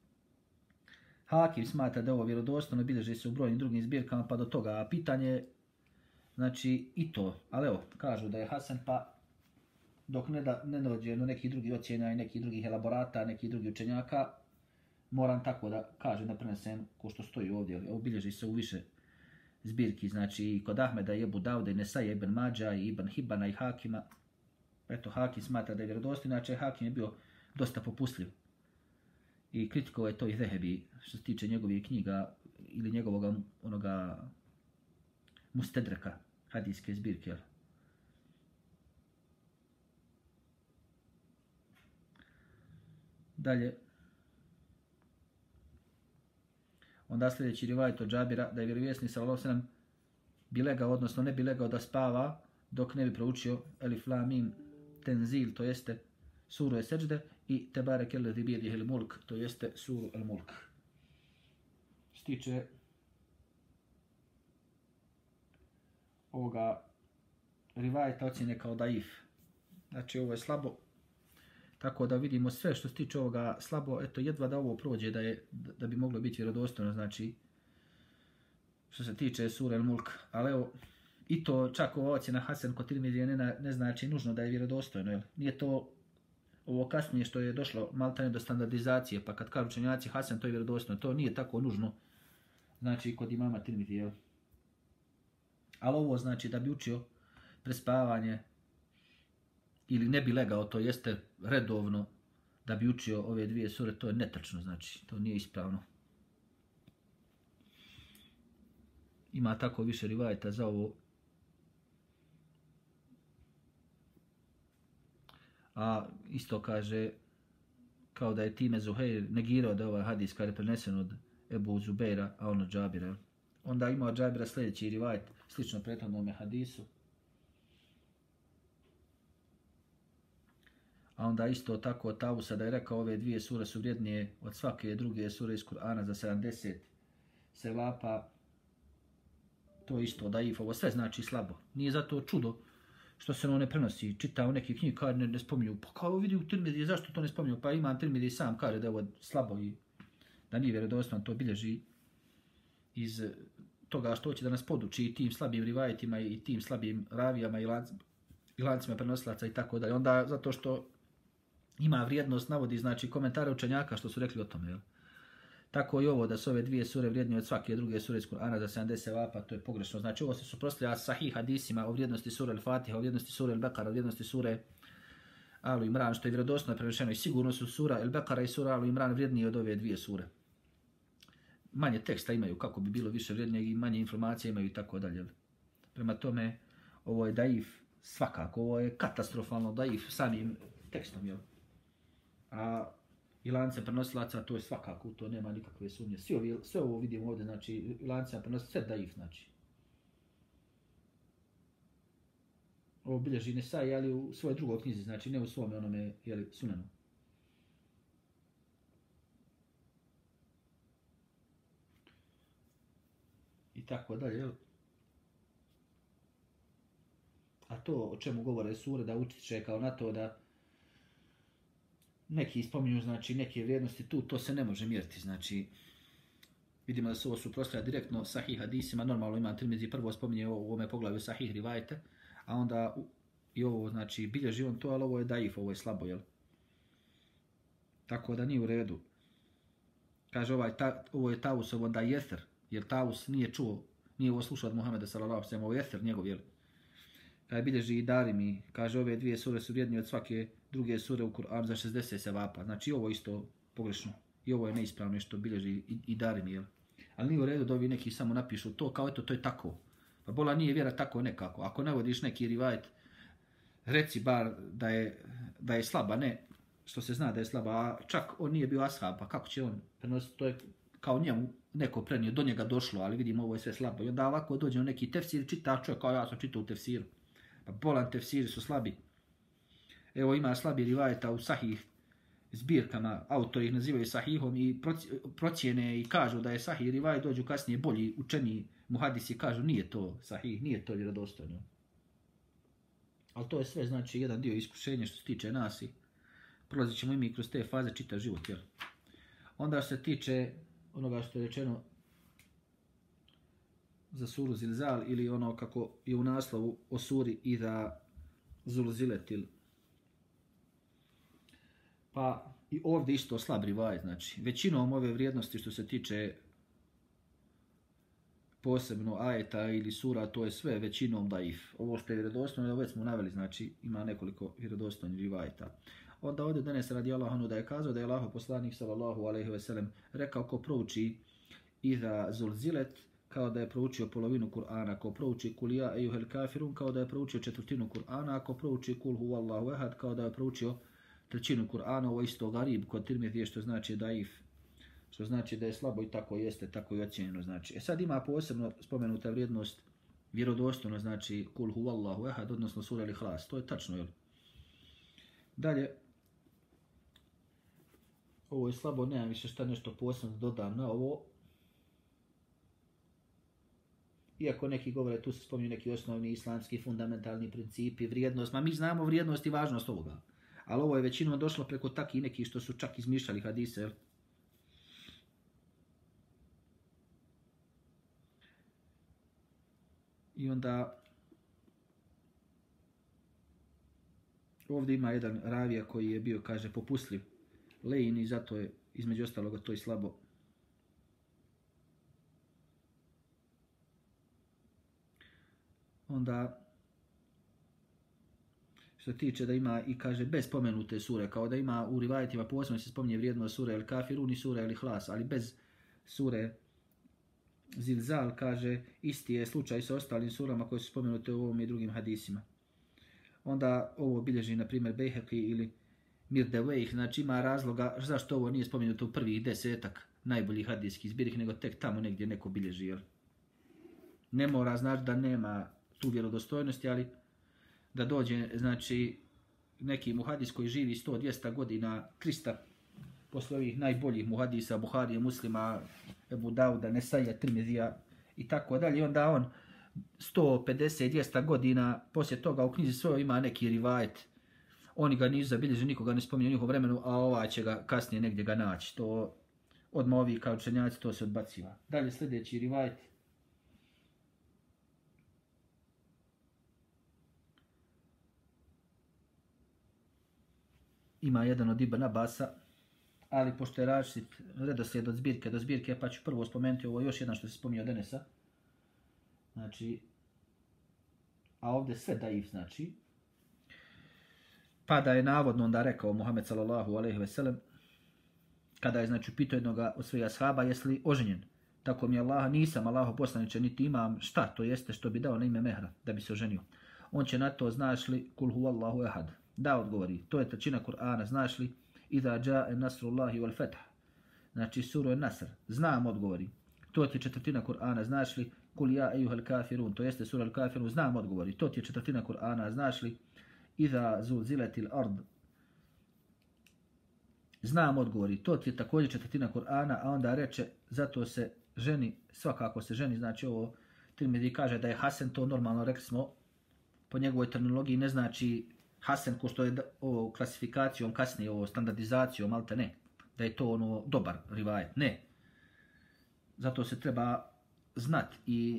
Hakim smatra da ovo vjerodostojno, bilježi se u brojnim drugim zbirkama, pa do toga pitanje, znači i to. Ali evo, kažu da je Hasan, pa dok ne dođe do nekih drugih ocjena i nekih drugih elaborata, nekih drugih učenjaka, moram tako da kažem, da prenesem ko što stoji ovdje. Ovo bilježi se u više zbirki, znači i kod Ahmeda, i Ebu Dauda, i Nesaja, Ibn Mađa, i Ibn Hibana, i Hakima. Eto, Hakim smatra da je vjerodostojno, znači Hakim je bio dosta popustljiv. I kritikovao je to i Zehebi što se tiče njegovih knjiga ili njegovog onoga mustedreka, hadijske zbirke. Dalje. Onda sljedeći rivajet od Džabira da je vjerovjesnik sallallahu alejhi ve sellem bi legao, odnosno ne bi legao da spava dok ne bi proučio Elif Lam Mim Tenzil, to jeste suru Seđde, i Tebarekellezi biyedihil mulk, to jeste suru El Mulk. Što tiče ovoga rivajeta ocjene kao daif. Znači ovo je slabo. Tako da vidimo sve što se tiče ovoga slabo, eto jedva da ovo prođe da bi moglo biti vjerodostojno, znači što se tiče sure El Mulk. Ali evo, i to čak ova ocjena Hasan kod Tirmizije ne znači nužno da je vjerodostojno, jel? Nije to ovo kasnije što je došlo maltene do standardizacije, pa kad kažu učenjaci Hasan to je vjerodostojno, to nije tako nužno, znači kod imama Tirmizije. Ali ovo znači da bi učio prespavanje ili ne bi legao, to jeste redovno da bi učio ove dvije sure, to je netačno, znači to nije ispravno. Ima tako više rivajeta za ovo. A isto kaže kao da je time Zuhair negirao da ovaj hadis kada je prenesen od Ebu Zubeira, a on od Džabira. Onda ima od Džabira sljedeći rivajet, slično prethodnom hadisu. A onda isto tako od Tavusa da je rekao ove dvije sure su vrijednije od svake druge sure iz Kur'ana za 70 sevapa. To isto daif, ovo sve znači slabo. Nije zato čudo što se ono ne prenosi, čita u neke knjige, kaže ne spominju, pa kao vidi u Tirmidiji, zašto to ne spominju, pa Imam Tirmidiji sam kaže da je ovo slabo i da nije vjerodostojno, to bilježi iz toga što hoće da nas poduči i tim slabim rivajetima i tim slabim ravijama i lancima prenosilaca i tako dalje. Onda zato što ima vrijednost, navodi znači komentare učenjaka što su rekli o tome, jel? Tako i ovo da su ove dvije sure vrijednije od svake druge sure iz Kur'ana za 70 vapa, to je pogrešno. Znači ovo se suprotstavlja sahih hadisima o vrijednosti sure Al-Fatiha, o vrijednosti sure Al-Bekara, o vrijednosti sure Alu Imran, što je vjerodostojno prenešeno i sigurno su sura Al-Bekara i sura Alu Imran vrijednije od ove dvije sure. Manje teksta imaju kako bi bilo više vrijednije i manje informacije imaju i tako dalje. Prema tome, ovo je daif svakako, ovo je katastrofalno daif samim tekstom, jel? A i lance prenosilaca, to je svakako, to nema nikakve sumnje. Sve ovo vidimo ovdje, znači lance prenosilaca, sve daif, znači. Ovo bilježi Nesai, ali u svojoj drugoj knjizi, znači ne u svome onome, jeli, sunanu. tako dalje, jel? A to o čemu govore sure da utiče kao na to da neki spominju, znači, neke vrijednosti tu, to se ne može mjeriti, znači, vidimo da se ovo suprotstavlja direktno sahih hadisima, normalno ima Tirmizi prvo spominje u ovome poglavlju sahih rivajete, a onda i ovo, znači, bilježi on to, ali ovo je daif, ovo je slabo, jel? Tako da nije u redu. Kaže ovo je Taus, ovo da Jether, jer Taus nije čuo, nije ovo slušao od Muhameda sallallahu alejhi ve sellem, ovo je Jether njegov, jel? Kaže bilježi i Darimi, kaže ove dvije sure su vrijednije od svake druge sure u Kur'anu za 60 sevapa. Znači ovo isto pogrešno. I ovo je neispravno što bilježi i Darimi, jel? Ali nije u redu da ovi neki samo napišu to kao eto to je tako. Pa bola nije vjera tako nekako. Ako ne vodiš neki rivajet, reci bar da je slaba, ne što se zna da je slaba, a čak on nije bio ashab, pa kako će on prenositi, to je kao njemu neko prenio, do njega došlo, ali vidimo ovo je sve slabo. I onda ovako dođe u neki tefsir, čita čovjek kao ja sam čitao u tefsiru. Pa bolan tefsiri su slabi. Evo ima slabi rivajeta u sahih zbirkama, autori ih nazivaju sahihom i procjene i kažu da je sahih rivajet, dođu kasnije bolji učeni muhadisi kažu nije to sahih, nije to vjerodostojno. Ali to je sve znači jedan dio iskušenja što se tiče nas i prolazit ćemo i mi kroz te faze čitav život. Jer onda što se tiče onoga što je rečeno za suru Zilzal ili ono kako je u naslovu o suri Iza Zulziletil. Pa i ovdje isto slab rivajet, znači većinom ove vrijednosti što se tiče posebno ajeta ili sura, to je sve većinom daif. Ovo što je vjerodostojno, već smo naveli, znači ima nekoliko vjerodostojnih rivajeta. Onda ovdje danas radi Allahanu da je kazao da je Allahov poslanik sallallahu alejhi ve sellem rekao ko prouči Iza Zulzilet kao da je proučio polovinu Kur'ana, ko prouči Kul ja ejuhel kafirun kao da je proučio četvrtinu Kur'ana, ako prouči Kul huvallahu ehad kao da je proučio trećinu Kur'ana. Ovo isto garib kod Tirmizije što znači daif, što znači da je slabo i tako jeste, tako i ocjenjeno znači. Sad ima posebno spomenuta vrijednost vjerodostojno, znači Kul huvallahu ehad, odnosno sura Al-Ihlas, to je tačno, jel? Dalje, ovo je slabo, nemam više šta nešto posebno dodam na ovo. Iako neki govore, tu se spominju neki osnovni islamski fundamentalni principi, vrijednost, ma mi znamo vrijednost i važnost ovoga. Ali ovo je većinom došlo preko takih neki što su čak izmišljali hadise, jel? I onda ovdje ima jedan ravija koji je bio, kaže, popustljiv lejin i zato je, između ostaloga, to i slabo. Onda, što tiče da ima i, kaže, bez spomenute sure, kao da ima u rivajetima posebno se spominje vrijednost sure El Kafirun i sure El Ihlas, ali bez sure Zilzal, kaže, isti je slučaj sa ostalim surama koje su spomenute u ovom i drugim hadisima. Onda ovo bilježi, na primjer, Bejheqi ili Mirdevejh, znači ima razloga zašto ovo nije spomenuto u prvih 10 najboljih hadijskih zbirki, nego tek tamo negdje neko bilježi, jer ne mora znači da nema tu vjerodostojnosti, ali da dođe, znači, neki muhadis koji živi 100-200 godina, 300 posle ovih najboljih muhadisa, Buharije, Muslima, Ebu Dauda, Nesaija, Tirmizija i tako dalje, onda on 150-200 godina poslije toga u knjizi svoje ima neki rivajet. Oni ga nisu zabilježili, nikoga ne spominje u njihovom vremenu, a ova će ga kasnije negdje ga naći. To odmah ovi kao učenjaci to se odbaciva. Dalje sljedeći rivajet. Ima jedan od Ibn Abasa, ali pošto je različit redoslijed od zbirke do zbirke, pa ću prvo spomenuti ovo još jedan što se spominje od Enesa. Znači, a ovdje sve daif, znači. Pa da je navodno onda rekao Muhammed sallallahu alejhi ve sellem, kada je znači pitao jednoga od svojih ashaba jesi li oženjen. Tako mi Allah, nisam Allahov poslaniče, niti imam šta, to jeste što bi dao na ime mehra da bi se oženio. On će na to, znaš li, kul huvallahu ehad. Da, odgovori, to je trećina Kur'ana, znaš li, Iza ja'e nasrullahi wal fath. Znači suru An-Nasr. Znam, odgovori. To ti je četvrtina Kur'ana, znaš li, Kul ja ejuhel kafirun, to jeste sura Al-Kafirun, znam, odgovori. To ti je četvrtina Kur'ana, znaš li, Iza zulziletil ard. Znam, odgovori. To ti je također četvrtina Kur'ana, a onda reče, zato se ženi, svakako se ženi, znači ovo Tirmidhi kaže da je Hasan, to normalno rekli smo, po njegovoj terminologiji ne znači Hasan ko što je ovo klasifikacijom, kasnije ovo standardizacijom, ali te ne, da je to ono dobar rivajet, ne. Zato se treba znati i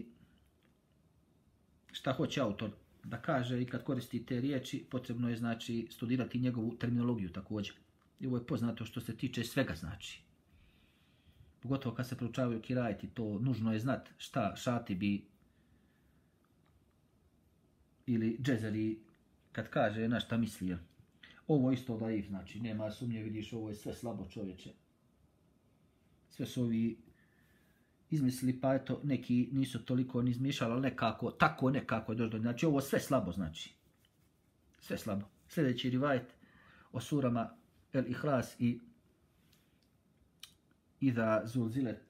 šta hoće autor da kaže i kad koristi te riječi, potrebno je znači studirati njegovu terminologiju također. I ovo je poznato što se tiče svega znači. Pogotovo kad se proučavaju kirajeti, to nužno je znati šta šatibi ili džezeri kad kaže na šta misli. Ovo isto daif, znači nema sumnje, vidiš, ovo je sve slabo čovječe. Sve su ovi izmislili, pa eto, neki nisu toliko ni izmišljali, ali nekako, tako nekako je došlo. Znači ovo sve slabo, znači. Sve slabo. Sljedeći rivajet o surama El Ihlas i Iza Zulzilet.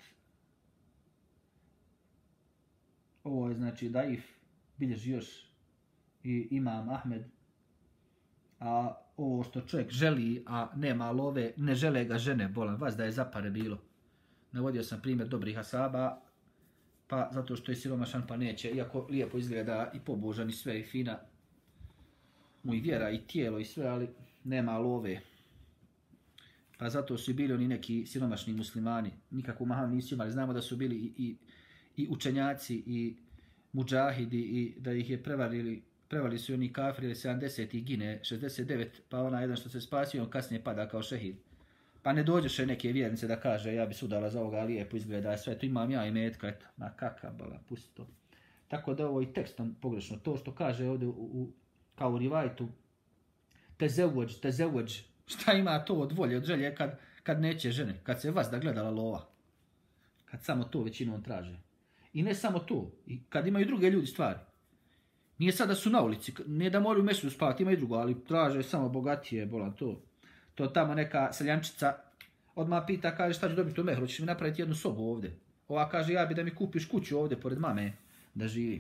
Ovo je znači daif, bilježi još i Imam Ahmed. A ovo što čovjek želi, a nema love, ne žele ga žene, bolan vas da je zapare bilo. Navodio sam primjer dobrih asaba, pa zato što je siromašan pa neće, iako lijepo izgleda i pobožan i sve i fina, mu i vjera i tijelo i sve, ali nema love. Pa zato su bili oni neki siromašni muslimani, nikakvu mahanu nisu imali, znamo da su bili i učenjaci i mudžahidi i da ih je prevarili su oni kafiri, 70 i gine, 69, pa ona jedan što se spasio, on kasnije pada kao šehid. Pa ne dođeše neke vjernice da kaže ja bi sudala za ovoga, lijepo izgleda, sve to imam ja i metka, eto, ma kakav bala, pusti to. Tako da ovo i tekstom pogrešno, to što kaže ovdje kao u rivajtu, tezevođ, šta ima to od volje, od želje kad neće žene, kad se vas da gledala lova, kad samo to većinom traže. I ne samo to, i kad imaju druge ljudi stvari. Nije sad da su na ulici, nije da moraju u mesu spavati, ima i drugo, ali traže samo bogatije, bolan to. To tamo neka seljančica odmah pita, kaže šta ću dobiti u mehru, hoćeš mi napraviti jednu sobu ovdje. Ova kaže ja bi da mi kupiš kuću ovdje pored mame da živim.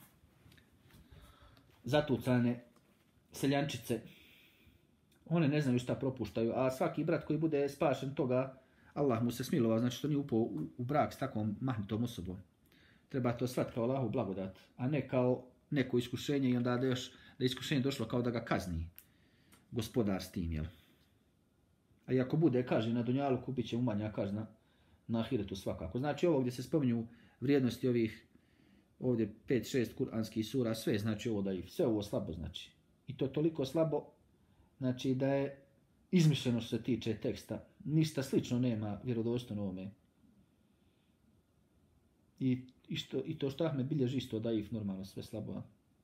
Zatucane seljančice, one ne znaju šta propuštaju, a svaki brat koji bude spašen toga, Allah mu se smilovao, znači što nije upao u brak s takvom mahnutom osobom. Treba to shvatiti kao Allahu blagodat, a ne kao neko iskušenje i onda da je iskušenje došlo kao da ga kazni gospodar s tim, jel? A i ako bude kažnjen na dunjaluku, bit će umanja kazna na ahiretu svakako. Znači ovo gdje se spominju vrijednosti ovih ovdje 5-6 kuranskih sura, sve znači ovo da ih, sve ovo slabo znači. I to toliko slabo, znači da je izmišljeno što se tiče teksta. Ništa slično nema vjerodostojno ovome. I to što Ahmed bilježi isto da ih normalno sve slabo.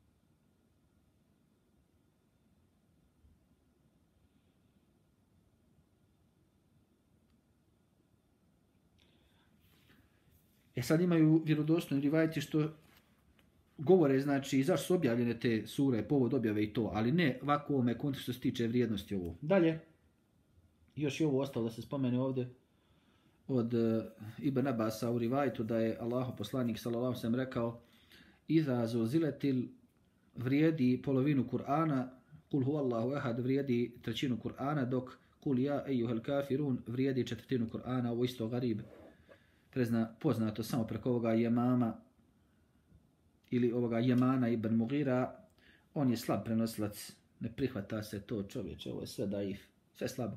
Sad imaju vjerodostojni rivajeti što govore, znači, zašto su objavljene te sure, povod objave i to, ali ne ovako ovome kontekstu što se tiče vrijednosti ovo. Dalje, još je ovo ostalo da se spomene ovdje od Ibn Abasa u rivajetu da je Allahu poslanik sallallahu alejhi ve sellem rekao Iza zulziletil vrijedi polovinu Kur'ana, kul huvallahu ehad vrijedi trećinu Kur'ana, dok kul ja ejuhel kafirun vrijedi četvrtinu Kur'ana, ovo isto garib. Poznato samo preko ovoga Jemama ili ovoga Jemana ibn Mugira, on je slab prenosilac, ne prihvata se to čovječe, ovo je sve daif, sve slabo.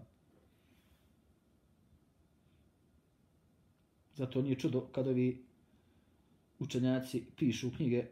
Zato nije čudo kad ovi učenjaci pišu knjige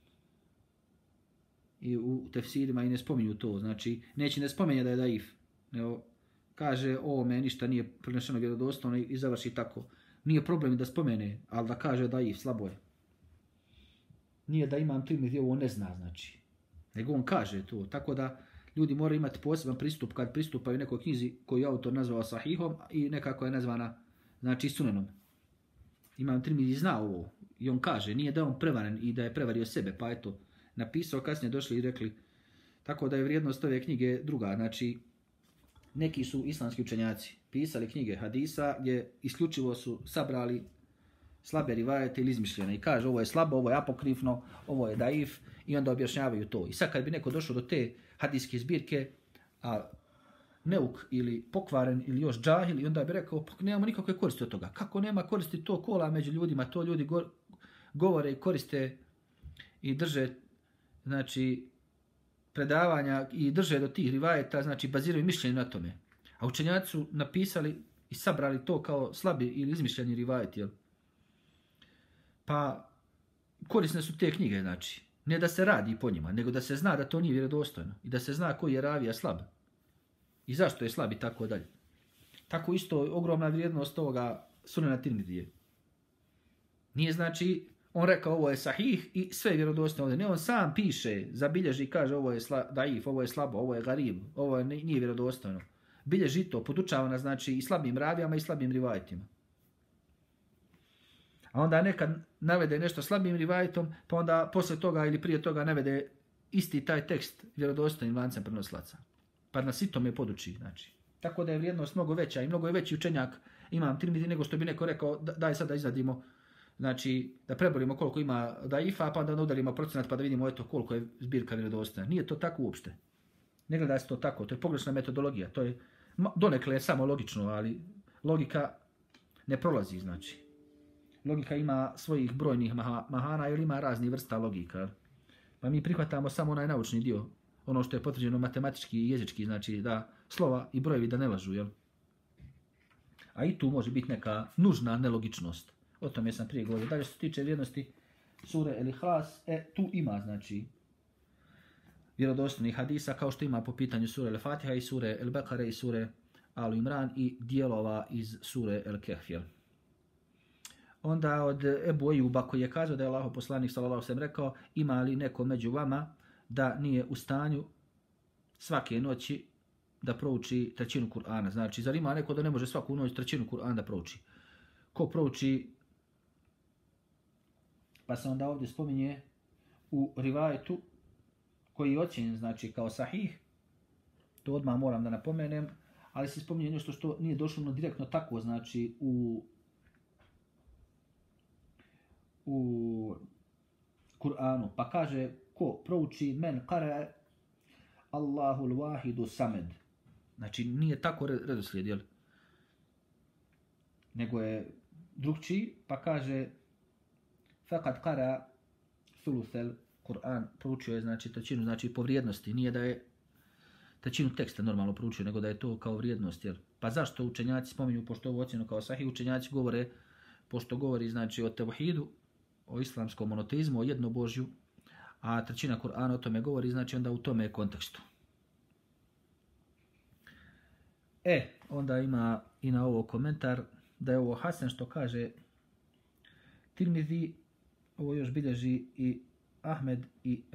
i u tefsirima i ne spominju to, znači neće ne spominje da je daif, nego kaže ovo me ništa nije prenešeno vjerodostojno i završi tako. Nije problem da spomene, ali da kaže da je slabo je. Nije da Imam Tirmidhi ovo ne zna, znači. Nego on kaže to. Tako da ljudi moraju imati poseban pristup kad pristupaju nekoj knjizi koju je autor nazvao sahihom i nekako je nazvana, znači, sunenom. Imam Tirmidhi zna ovo i on kaže, nije da on prevaren i da je prevario sebe, pa eto, napisao, kasnije došli i rekli. Tako da je vrijednost ove knjige druga, znači, neki su islamski učenjaci pisali knjige hadisa gdje isključivo su sabrali slabe rivajete ili izmišljene i kaže ovo je slabo, ovo je apokrifno, ovo je daif i onda objašnjavaju to. I sad kad bi neko došao do te hadijske zbirke, a neuk ili pokvaren ili još džahil i onda bi rekao pa nemamo nikakve koristi od toga. Kako nema koristi, to kola među ljudima, to ljudi govore i koriste i drže, znači, predavanja i drže do tih rivajeta, znači baziraju mišljenje na tome. A učenjaci su napisali i sabrali to kao slabi ili izmišljeni rivajet, jel? Pa korisne su te knjige, znači. Ne da se radi po njima, nego da se zna da to nije vjerodostojno i da se zna koji je ravija slab. I zašto je slab i tako dalje. Tako isto ogromna vrijednost ovoga Sunena Tirmidije. Nije znači on rekao ovo je sahih i sve je vjerodostojno ovdje. Ne, on sam piše, zabilježi i kaže ovo je daif, ovo je slabo, ovo je garib, ovo je, nije vjerodostojno. Bilježi to, podučava nas znači i slabim ravijama i slabim rivajetima. A onda nekad navede nešto slabim rivajetom, pa onda posle toga ili prije toga navede isti taj tekst vjerodostojnim lancem prenoslaca. Pa nas i tome poduči, znači. Tako da je vrijednost mnogo veća i mnogo je veći učenjak Imam Tirmidhi nego što bi neko rekao daj sad da izradimo, znači da preborimo koliko ima daifa, pa da udarimo procenat pa da vidimo eto koliko je zbirka vjerodostojna. Nije to tako uopšte. Ne gleda se to tako, to je pogrešna metodologija. To je donekle je samo logično, ali logika ne prolazi, znači. Logika ima svojih brojnih mahana ili ima raznih vrsta logika. Pa mi prihvatamo samo onaj naučni dio, ono što je potvrđeno matematički i jezički, znači da slova i brojevi da ne lažu, jel? A i tu može biti neka nužna nelogičnost. O tome sam prije govorio. Dalje što se tiče vrijednosti sure El-Ihlas, tu ima, znači, vjerodostojnih hadisa, kao što ima po pitanju sure El-Fatiha i sure El-Bekare i sure Al-Imran i dijelova iz sure El-Kehf. Onda od Ebu Ejuba koji je kazao da je Allahov poslanik sallallahu alejhi ve sellem rekao ima li neko među vama da nije u stanju svake noći da prouči trećinu Kur'ana. Znači, zar ima neko da ne može svaku noć trećinu Kur'ana da prouči? Ko prouči, pa se onda ovdje spominje u rivajetu koji je ocjenjen, znači, kao sahih, to odmah moram da napomenem, ali se spominje nešto što nije došlo direktno tako, znači, u Kur'anu. Pa kaže, ko prouči men qara Allahul wahidu samed. Znači, nije tako redoslijed, jel? Nego je drugčiji, pa kaže faqad qara thuluthal Kur'an. Proučio je, znači, trećinu, znači, po vrijednosti. Nije da je trećinu teksta normalno proučio, nego da je to kao vrijednost, jel? Pa zašto učenjaci spominju, pošto ovo ocjenu kao sahih, učenjaci govore, pošto govori, znači, o tevhidu, o islamskom monoteizmu, o jednobožju, a trećina Kur'ana o tome govori, znači onda u tome kontekstu. Onda ima i na ovo komentar da je ovo Hasan što kaže Tirmidhi, ovo još bilježi i Ahmed i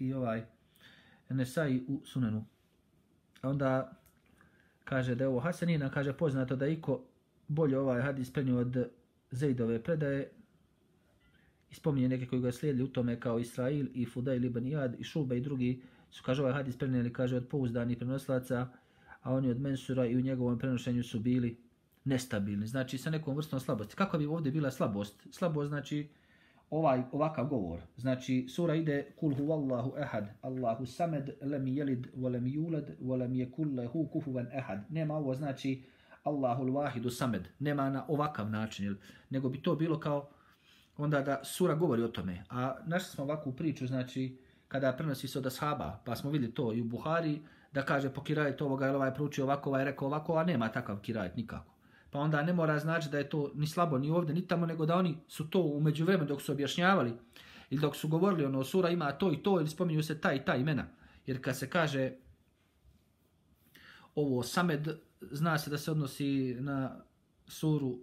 Enesai u Sunenu. A onda kaže da je ovo Hasan i kaže poznato da iko bolje ovaj hadis prenio od Zeidove predaje i spominje neke koji ga slijedili u tome kao Israil i Fudail ibn Iyad i Šube i drugi su, kaže, ovaj hadis prenijeli, kaže, od pouzdanih prenoslaca, a oni od Mensura i u njegovom prenošenju su bili nestabilni, znači sa nekom vrstom slabosti. Kako bi ovdje bila slabost? Slabost znači ovakav govor. Znači sura ide kul huvallahu ehad, Allahu samed, lem jelid, volem julad, volem jekul lehu kufuvan ehad. Nema ovo znači Allahul wahidu samed. Nema na ovakav način, nego bi to bilo kao onda da sura govori o tome. A našli smo ovakvu priču, znači kada prenosi se od ashaba, pa smo vidjeli to i u Buhari, da kaže po kirajetu ovoga, jer ovaj proučio ovako, ovaj rekao ovako, a nema takav kirajet nikako. Pa onda ne mora znači da je to ni slabo, ni ovdje, ni tamo, nego da oni su to u međuvremenu dok su objašnjavali, ili dok su govorili ono, sura ima to i to, ili spominju se ta i ta imena. Jer kad se kaže ovo samed, zna se da se odnosi na suru,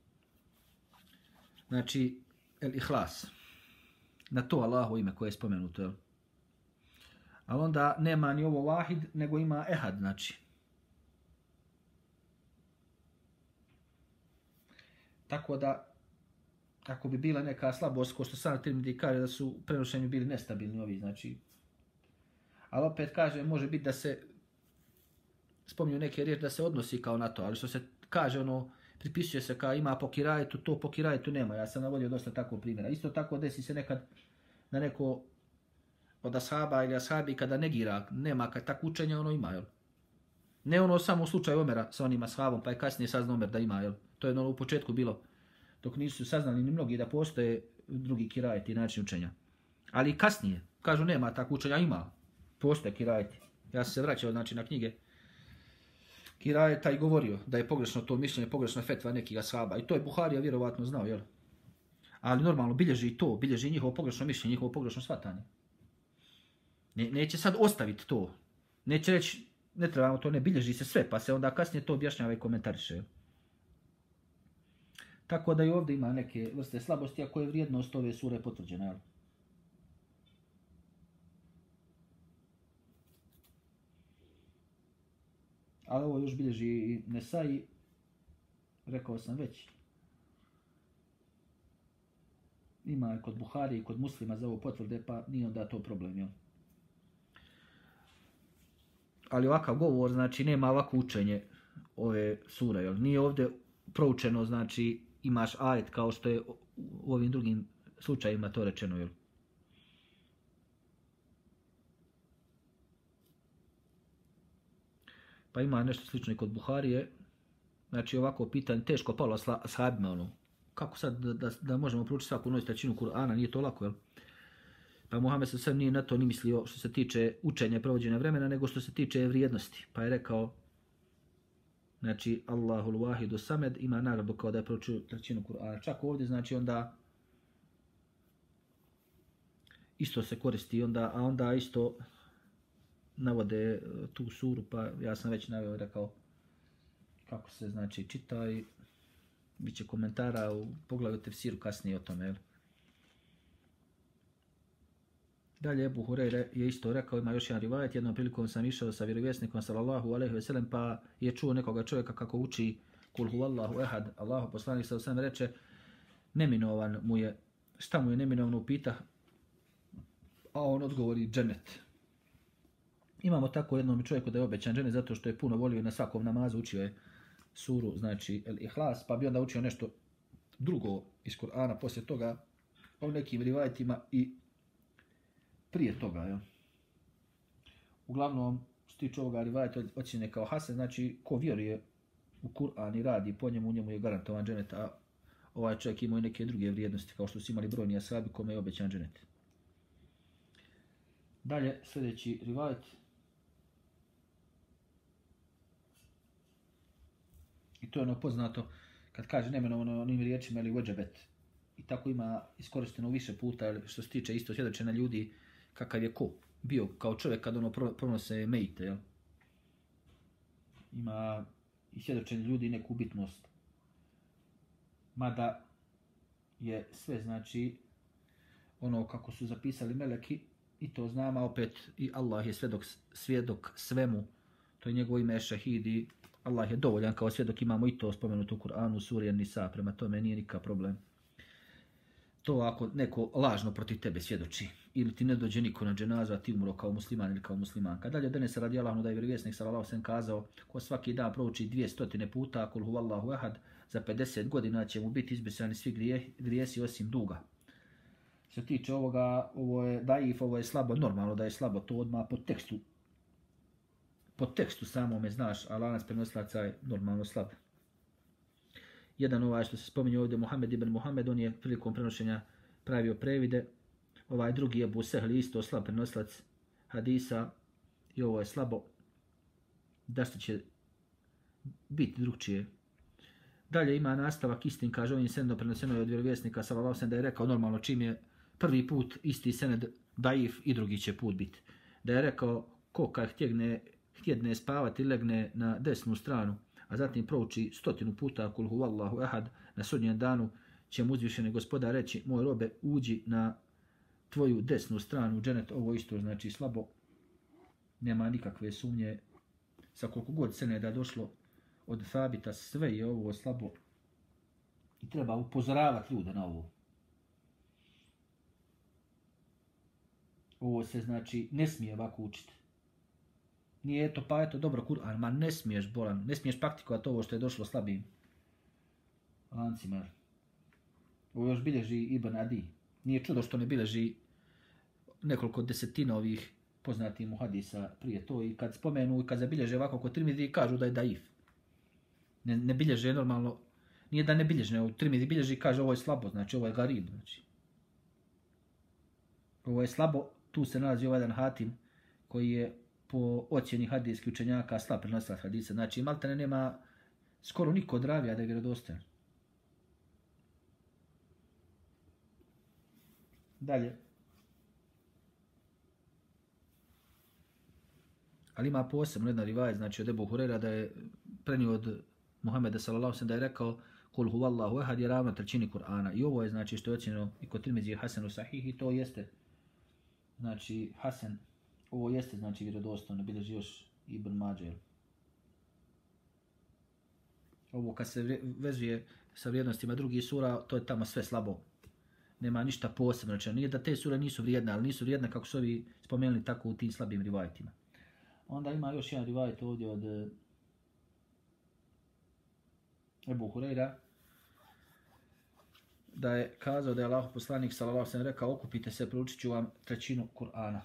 znači El-Ihlas, na to Allahovo ime koje je spomenuto, jel? Ali onda nema ni ovo wahid, nego ima ehad, znači. Tako da, ako bi bila neka slabost, ko što sam Tirmidhi kaže da su u prenošenju bili nestabilni ovi, znači. Ali opet kaže, može biti da se spominju neke riječi da se odnosi kao na to, ali što se kaže, ono, pripisuje se kao ima po kirajetu, to po kirajetu nema. Ja sam navodio dosta takvog primjera. Isto tako desi se nekad na neko od ashaba ili ashabi kada negira, nema kad tako učenja, ono ima, jel? Ne ono samo u slučaju Omera sa onim ashabom, pa je kasnije saznao Omer da ima, jel? To je ono u početku bilo, dok nisu saznali ni mnogi da postoje drugi kirajeti i način učenja. Ali kasnije, kažu nema takvo učenja, ima, postoje kirajeti. Ja sam se vraćao znači, na knjige kirajeta i govorio da je pogrešno to mišljenje, pogrešno fetva nekih ashaba. I to je Buharija vjerovatno znao, jel? Ali normalno bilježi to, bilježi njihovo pogrešno mišljenje, njihovo pogrešno shvatanje. Neće sad ostaviti to. Neće reći, ne trebamo to, ne bilježi se sve, pa se onda kasnije to objašnjava i komentariše. Tako da i ovdje ima neke vrste slabosti, ako je vrijednost ove sure potvrđena, jel? Ali ovo još bilježi i Nesai, rekao sam već. Ima i kod Buhari i kod Muslima za ovo potvrde, pa nije onda to problem, jel? Ali ovakav govor, znači, nema ovako učenje ove sure, jel? Nije ovdje proučeno, znači, imaš ajet kao što je u ovim drugim slučajima to rečeno, jel? Pa ima nešto slično i kod Buharije. Znači, ovako pitanje, teško palo ashabima, ono. Kako sad da možemo proučiti svaku noć trećinu Kur'ana, nije to lako, jel? Pa Muhammed se nije na to ni mislio što se tiče učenja i provođenja vremena, nego što se tiče vrijednosti. Pa je rekao, znači, Allahul Wahidu Samed ima nagradu kao da je proučio trećinu Kur'ana. Čak ovdje, znači, onda isto se koristi, onda, a onda isto navode tu suru, pa ja sam već naveo i rekao kako se, znači, čita i bit će komentara u poglavlju tefsiru kasnije o tome, jel? Dalje, Ebu Hureyre je isto rekao, ima još jedan rivajet, jednom prilikom sam išao sa vjerovjesnikom sallallahu alejhi ve sellem, pa je čuo nekoga čovjeka kako uči kul huvallahu ehad, Allahu poslanik sallallahu alejhi ve sellem reče, neminovan mu je, šta mu je neminovno upita, a on odgovori džennet. Imamo tako jednom čovjeku da je obećan džennet zato što je puno volio na svakom namazu učio je suru, znači El Ihlas, pa bi onda učio nešto drugo iz Kur'ana poslije toga, o nekim rivajetima i prije toga, jel? Uglavnom, što se tiče ovoga rivajeta ocjene kao hasen, znači ko vjeruje u Kur'an i radi po njemu, u njemu je garantovan dženet, a ovaj čovjek ima i neke druge vrijednosti, kao što su imali brojni ashabi kome je obećan dženet. Dalje, sljedeći rivajet. I to je ono poznato, kad kaže nemenovano onim riječima ili vođebet. I tako ima iskorišteno više puta, što se tiče isto svjedočenja ljudi, kakav je ko bio kao čovjek kad ono pronose mejte, jel? Ima i svjedočenje ljudi neku bitnost. Mada je sve, znači, ono kako su zapisali meleki, i to znamo, opet i Allah je svjedok svemu, to je njegovo ime šahidi, Allah je dovoljan kao svjedok, imamo i to spomenuto u Kur'anu, suri An-Nisa, prema tome nije nikakav problem. To ako neko lažno protiv tebe svjedoči, ili ti ne dođe niko na dženazu, a ti umro kao musliman ili kao muslimanka. Dalje od se radi Allahom da je vjerovjesnik sallallahu alejhi ve sellem kazao, ko svaki dan prouči 200 puta kul huvallahu ehad, za 50 godina će mu biti izbrisani svi grijesi osim duga. Što tiče ovoga, ovo je daif, ovo je slabo, normalno da je slabo, to odmah po tekstu samome znaš, a lanac prenosilaca je normalno slab. Jedan ovaj što se spominje ovdje, Muhammed ibn Muhammed, on je prilikom prenošenja pravio previde. Ovaj drugi je Ebu Sehli, isto slab prenosilac hadisa i ovo je slabo. Da što će biti drugčije. Dalje ima nastavak istin, kaže ovim senedom preneseno je od vjerovjesnika sallallahu alejhi ve sellem da je rekao normalno čim je prvi put isti sened daif i drugi će put biti. Da je rekao ko kad htjedne spavati legne na desnu stranu, a zatim prouči 100 puta kul huvallahu ehad, na sudnjem danu će mu uzvišeni gospodar reći, moj robe, uđi na tvoju desnu stranu, dženet, ovo isto znači slabo, nema nikakve sumnje, sa koliko god seneda došlo od Thabita, sve je ovo slabo i treba upozoravati ljude na ovo. Ovo se znači ne smije ovako učiti. Nije eto, pa eto, dobro Kur'an, ma ne smiješ, bolan, ne smiješ praktikovati ovo što je došlo slabim lancima. Ovo još bilježi Ibn Adi. Nije čudo što ne bilježi nekoliko desetina ovih poznati mu hadisa prije to i kad spomenu i kad zabilježe ovako kod Tirmidhi kažu da je daif. Ne bilježe normalno, nije da ne bilježe, u Tirmidhi bilježi i kaže ovo je slabo, znači ovo je garib. Znači. Ovo je slabo, tu se nalazi ovaj jedan hatim koji je po ocjeni hadijskih učenjaka slab prenosilac hadisa. Znači maltene nema skoro niko od ravija da je vjerodostojan. Dalje. Ali ima posebno jedna rivajet, znači od Ebu Hurera da je prenio od Muhameda sallallahu alejhi ve sellem da je rekao kul huvallahu ehad je ravno trećini Kur'ana. I ovo je znači što je ocjenjeno i kod Tirmidhi Hasan u Sahih i to jeste znači Hasan, ovo jeste znači vjerodostojno, bilježi još Ibn Mađer. Ovo kad se vezuje sa vrijednostima drugih sura, to je tamo sve slabo. Nema ništa posebno, znači nije da te sure nisu vrijedne, ali nisu vrijedne kako su ovi spomenuli tako u tim slabim rivajetima. Onda ima još jedan rivajet ovdje od Ebu Hureyra, da je kazao da je Allahov poslanik sallallahu alejhi ve sellem rekao okupite se, proučit ću vam trećinu Kur'ana.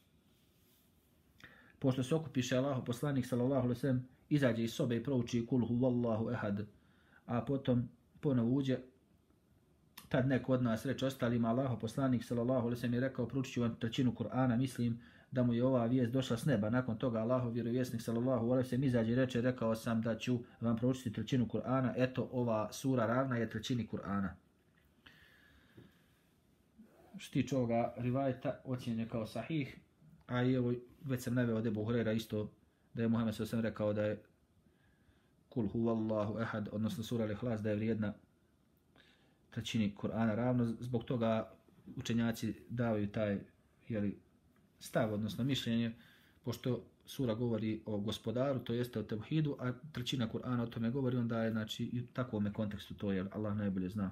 Pošto se okupiše Allahov poslanik sallallahu alejhi ve sellem izađe iz sobe i prouči kul huvallahu ehad, a potom ponovo uđe, tad neko od nas reče ostalima Allahov poslanik sallallahu alejhi ve sellem je rekao proučit ću vam trećinu Kur'ana, mislim da mu je ova vijest došla s neba. Nakon toga Allahov vjerovjesnik sallallahu alejhi ve sellem izađe i reče rekao sam da ću vam proučiti trećinu Kur'ana, eto ova sura ravna je trećini Kur'ana. Što tiče ovoga rivajeta, ocjenjen je kao sahih, a i evo već sam naveo od Ebu Hureyra isto da je Muhammed s.a.v. rekao da je kul huvallahu ehad, odnosno sura Al-Ihlas, da je vrijedna trećini Kur'ana ravno. Zbog toga učenjaci davaju taj stav, odnosno mišljenje, pošto sura govori o gospodaru, to jeste o tevhidu, a trećina Kur'ana o tome govori, onda je znači i u takvom kontekstu to, jer Allah najbolje zna.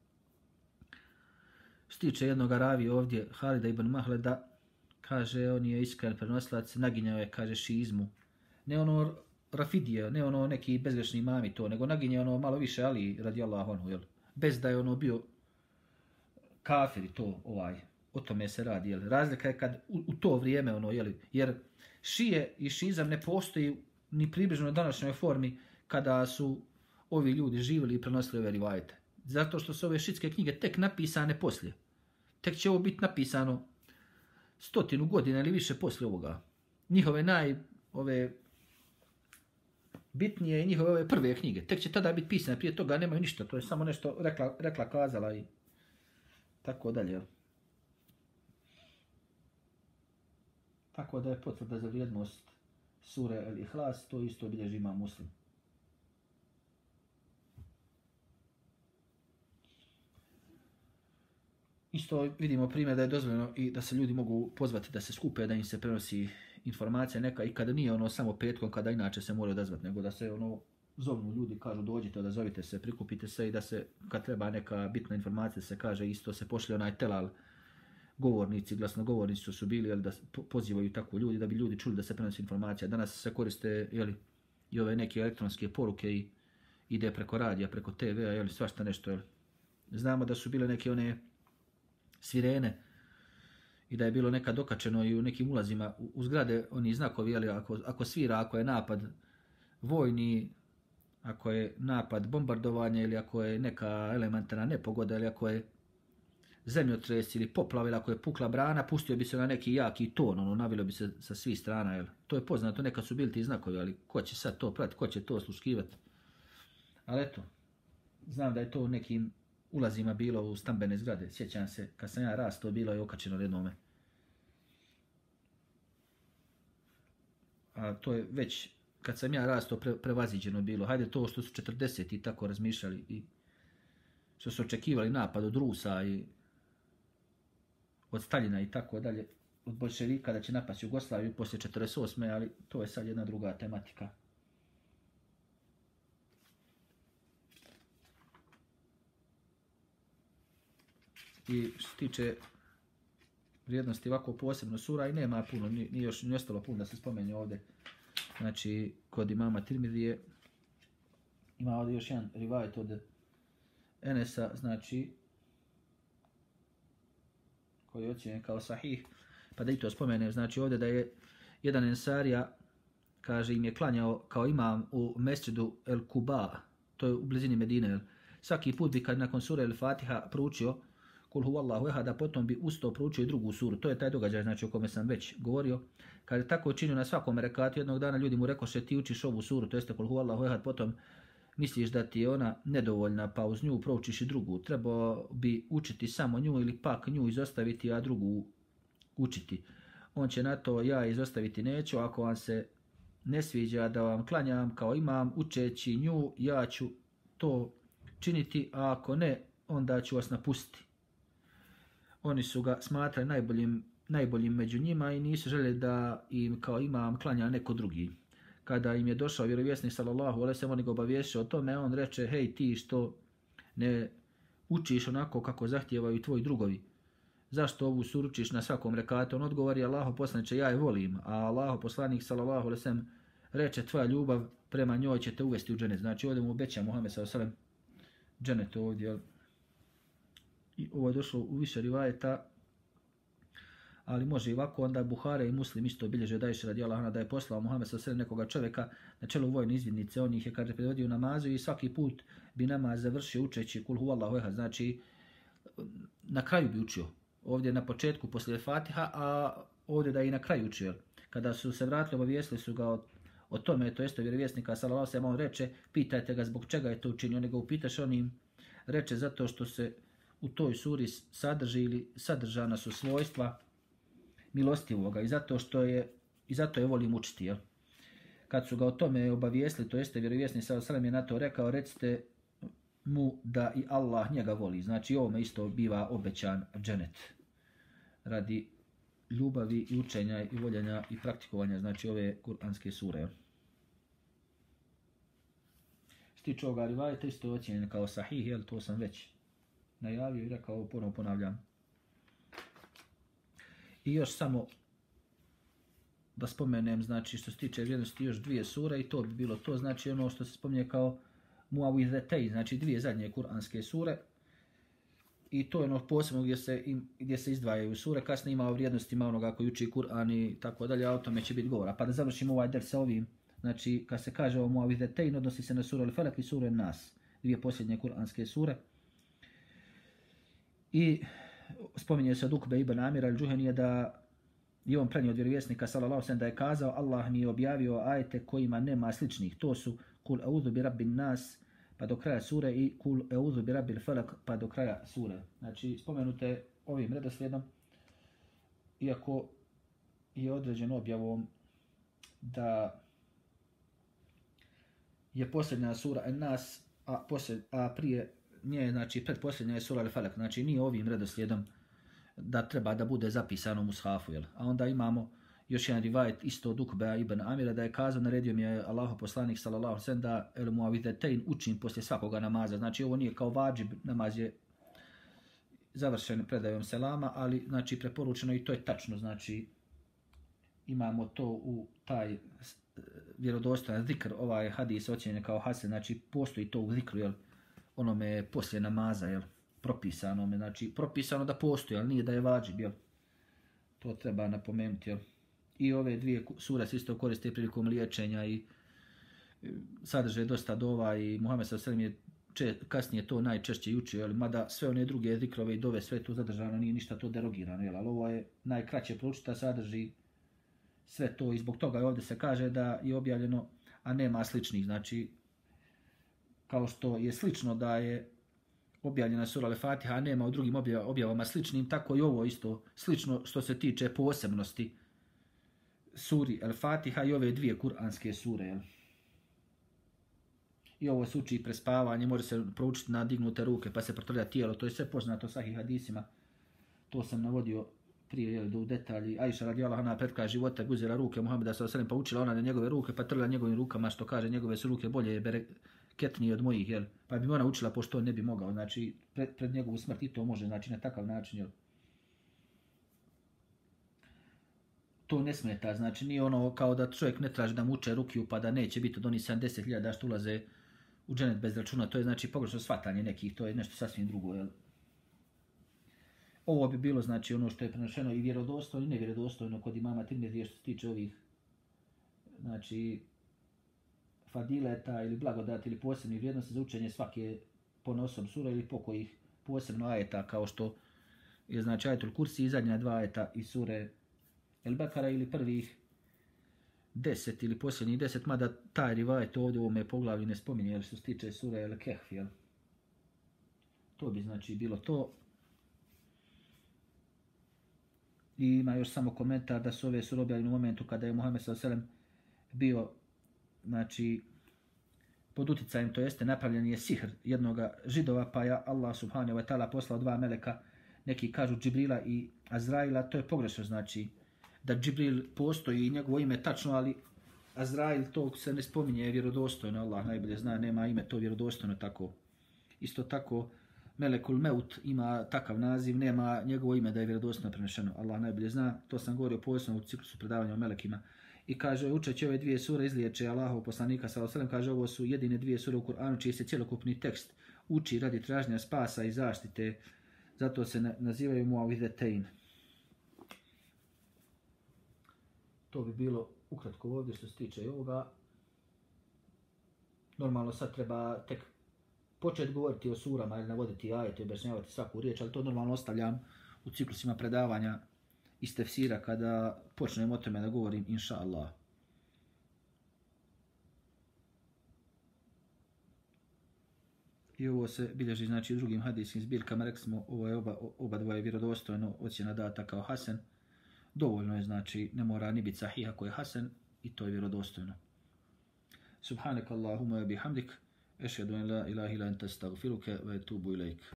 Što tiče jednog ravije ovdje, Halida ibn Mahleda, kaže, on je iskren prenosilac, naginjao je, kaže, šiizmu. Ne ono Rafidije, ne ono neki bezgrešni imami to, nego naginjao ono malo više Ali radijallahu anhu, jel? Bez da je ono bio kafir i to, o tome se radi, jel? Razlika je kad u to vrijeme, ono, jel? Jer šije i šizam ne postoji ni približno na današnjoj formi kada su ovi ljudi živjeli i prenosili ove rivajete. Zato što su ove šitske knjige tek napisane poslije. Tek će ovo biti napisano 100 godina ili više poslije ovoga. Njihove bitnije i njihove ove prve knjige. Tek će tada biti pisane, prije toga nemaju ništa. To je samo nešto rekla kazala i tako dalje. Tako da je potvrda za vrijednost sure Al-Ihlas, to isto bilježi Imam Muslim. Isto vidimo primjer da je dozvoljeno i da se ljudi mogu pozvati da se skupe, da im se prenosi informacija neka i kada nije ono samo petkom, kada inače se moraju odazvati, nego da se ono zovnu ljudi, kažu dođite, odazovite se, prikupite se i da se kad treba neka bitna informacija se kaže isto se pošle onaj telal govornici, glasnogovornici su bili, da pozivaju tako ljudi da bi ljudi čuli da se prenosi informacija. Danas se koriste i ove neke elektronske poruke i ide preko radija, preko TV-a, svašta nešto. Znamo da su bile neke one sirene i da je bilo nekad okačeno i u nekim ulazima u zgrade oni znakovi, ako svira, ako je napad vojni, ako je napad bombardovanja ili ako je neka elementarna nepogoda ili ako je zemljotres ili poplava ili ako je pukla brana, pustio bi se na neki jaki ton, navilo bi se sa svih strana. To je poznato, nekad su bili ti znakovi, ali ko će sad to pratiti, ko će to sluškivati. Ali eto, znam da je to u nekim ulazima bilo u stambene zgrade. Sjećam se, kad sam ja rastao, bilo je okačeno jednome. A to je već, kad sam ja rastao, prevaziđeno bilo. Hajde to što su 40 i tako razmišljali i što su očekivali napad od Rusa i od Staljina i tako dalje, od Bolševika da će napasti Jugoslaviju poslije 48. ali to je sad jedna druga tematika. I što se tiče vrijednosti ovako posebno sura i nema puno, nije još ni ostalo puno da se spomene ovdje. Znači, kod imama Tirmidije ima ovdje još jedan rivajet od Enesa, znači, koji je ocjenjen kao sahih, pa da i to spomenem. Znači ovdje da je jedan ensarija, kaže, im je klanjao kao imam u mesčidu El Kuba, to je u blizini Medine. Svaki put bi kad nakon sure El Fatiha proučio Kul huvallahu ehad, a potom bi usto proučio i drugu suru. To je taj događaj, znači, o kome sam već govorio. Kad je tako činio na svakom rekatu, jednog dana ljudi mu rekoše ti učiš ovu suru, to jeste Kul huvallahu ehad, potom misliš da ti je ona nedovoljna, pa uz nju proučiš i drugu. Trebao bi učiti samo nju ili pak nju izostaviti, a drugu učiti. On će na to, ja izostaviti neću, ako vam se ne sviđa da vam klanjam kao imam učeći nju, ja ću to činiti, a ako ne, onda ću vas napustiti. Oni su ga smatrali najboljim među njima i nisu željeli da im kao imam klanja neko drugi. Kada im je došao vjerovjesnik sallallahu alejhi ve sellem, oni ga obavijestili o tome, on reče: hej, ti što ne učiš onako kako zahtijevaju tvoji drugovi, zašto ovu suru učiš na svakom rekatu? On odgovori: Allaho poslaniče, ja je volim, a Allaho poslanik sallallahu alejhi ve sellem reče: tvoja ljubav prema njoj će te uvesti u dženet. Znači ovdje mu obeća Muhammed sallallahu alejhi ve sellem dženet ovdje. I ovo je došlo u više rivajeta, ali može i ovako. Onda Buhari i Muslim isto bilježe da Ajša radijallahu anha da je poslao Muhammed sallallahu alejhi ve sellem nekoga čovjeka na čelu vojne izvidnice. On ih je, kaže, predvodio namazu i svaki put bi namaz završio učeći Kul huvallahu ehad. Znači na kraju bi učio. Ovdje na početku poslije Fatiha, a ovdje da i na kraju učio. Kada su se vratili, obavijestili su ga o tome, to jeste vjerovjesnika sallallahu alejhi ve sellem, on reče: pitajte ga zbog čega je to učinio. Oni ga upitaš, on im reče: zato što se u toj suri sadrži ili sadržana su svojstva milostivoga i zato je volim učiti. Jel? Kad su ga o tome obavijestili, to jeste vjerovjesnik sallallahu alejhi ve sellem je na to rekao: recite mu da i Allah njega voli. Znači ovome isto biva obećan dženet radi ljubavi i učenja i voljenja i praktikovanja, znači ove kuranske sure. Stiče ovoga rivajeta isto je ocijenjen kao sahih, jel, to sam već najavio i rekao, ponovno ponavljam. I još samo da spomenem, znači što se tiče vrijednosti još dvije sure i to bi bilo to, znači ono što se spominje kao Muawizetej, znači dvije zadnje kuranske sure. I to je ono posebno gdje se izdvajaju sure, kasnije ima vrijednosti, ima onoga koji uči Kur'an i tako dalje, a o tome će biti govora. Pa da završimo ovaj ders sa ovim, znači kad se kaže o Muawizetej, odnosi se na suru Al-Falak i suru An-Nas, dvije posljednje kuranske sure. I spominje se od Ukbe ibn Amira al-Džuhenije da je on prenio od vjerovjesnika sallallahu alejhi ve sellem da je kazao: Allah mi je objavio ajete kojima nema sličnih. To su Kul a'udhu bi rabbin nas pa do kraja sure i Kul a'udhu bi rabbil falak pa do kraja sure. Znači spomenute ovim redoslijedom, iako je određen objavom da je posljednja sura An-Nas, a prije nje, znači predposljednja je sura Al-Falak, znači nije ovim redoslijedom da treba da bude zapisano u mushafu, jel? A onda imamo još jedan rivajet isto od Ukbe ibn Amira da je kazao: naredio mi je Allahov poslanik sallallahu alejhi ve sellem da el muawizetejn učim poslije svakoga namaza. Znači ovo nije kao vadžib, namaz je završen predajom selama, ali znači preporučeno i to je tačno, znači imamo to u taj vjerodostojan zikr, ovaj hadis ocjenjen kao hasen, znači postoji to u zikru, jel, onome poslije namaza, jel, propisano, znači propisano da postoji, ali nije da je vadžib, jel, to treba napomenuti, jel. I ove dvije sure se isto koriste prilikom liječenja i sadrže dosta dova i Muhammed sallallahu alejhi ve sellem je kasnije to najčešće učio, jel, mada sve one druge zikrove i dove, sve tu zadržano, nije ništa to derogirano, jel, ali ovo je najkraće proučita, sadrži sve to i zbog toga je ovdje se kaže da je objavljeno, a nema sličnih, znači kao što je slično da je objavljena sura Al-Fatiha, a nema u drugim objavama sličnim, tako i ovo isto slično što se tiče posebnosti suri Al-Fatiha i ove dvije kuranske sure. Jel? I ovo se uči prespavanje, može se proučiti na dignute ruke pa se protrlja tijelo, to je sve poznato sahih hadisima. To sam navodio prije, jel, do detalji. Ajša radijallahu anha pred kraj života uzela ruke Muhameda sallallahu alejhi ve sellem pa učila ona na njegove ruke pa trla njegovim rukama, što kaže njegove su ruke bolje bereketnije od mojih, jel? Pa bi ona učila pošto on ne bi mogao, znači pred njegovu smrt i to može, znači na takav način, jel? To ne smeta, znači nije ono kao da čovjek ne traži da mu uče rukiju pa da neće biti od onih 70.000 što ulaze u dženet bez računa, to je znači pogrešno shvatanje nekih, to je nešto sasvim drugo, jel? Ovo bi bilo znači ono što je prenošeno i vjerodostojno i nevjerodostojno kod imama Tirmizije što se tiče ovih znači fadileta ili blagodati ili posebnih vrijednosti za učenje svake ponosom sura ili pokojih posebno ajeta kao što je znači ajetul kursi i zadnja 2 ajeta iz sure El Bekara ili prvih 10 ili posljednjih 10, mada taj rivajet ovdje u ovome poglavlju ne spominje, jer što se tiče sure El Kehf, jel? To bi znači bilo to. I ima još samo komentar da su ove sure objavljene u momentu kada je Muhammed s.a.v. bio znači pod uticajem, to jeste napravljen je sihr jednog židova, pa je Allah subhanahu wa ta'ala poslao 2 meleka, neki kažu Džibrila i Azraila, to je pogrešno, znači da Džibril postoji i njegovo ime tačno, ali Azrail to se ne spominje vjerodostojno, Allah najbolje zna, nema ime to vjerodostojno tako. Isto tako Melekul Meut ima takav naziv, nema njegovo ime da je vjerodostojno prenešeno, Allah najbolje zna, to sam govorio posebno u ciklusu predavanja o melekima. I kaže, učeći ove 2 sure izliječe Allahov poslanika s.a.v. kaže, ovo su jedine 2 sure u Kur'anu čiji se cjelokupni tekst uči radi traženja spasa i zaštite, zato se nazivaju muavizetein. To bi bilo ukratko ovdje što se tiče ovoga. Normalno sad treba tek početi govoriti o surama ili navoditi ajete i objašnjavati svaku riječ, ali to normalno ostavljam u ciklusima predavanja iz tefsira kada počnem o tome da govorim, inša Allah. I ovo se bilježi znači u drugim hadijskim zbirkama, rekli smo, ovo je oba dvoje vjerodostojno ocjena data kao hasen. Dovoljno je, znači, ne mora ni biti sahih ako je hasen i to je vjerodostojno. Subhanak Allahumma wa bihamdik, ešhedu en la ilaha illa anta astaghfiruka wa etubu ilaik.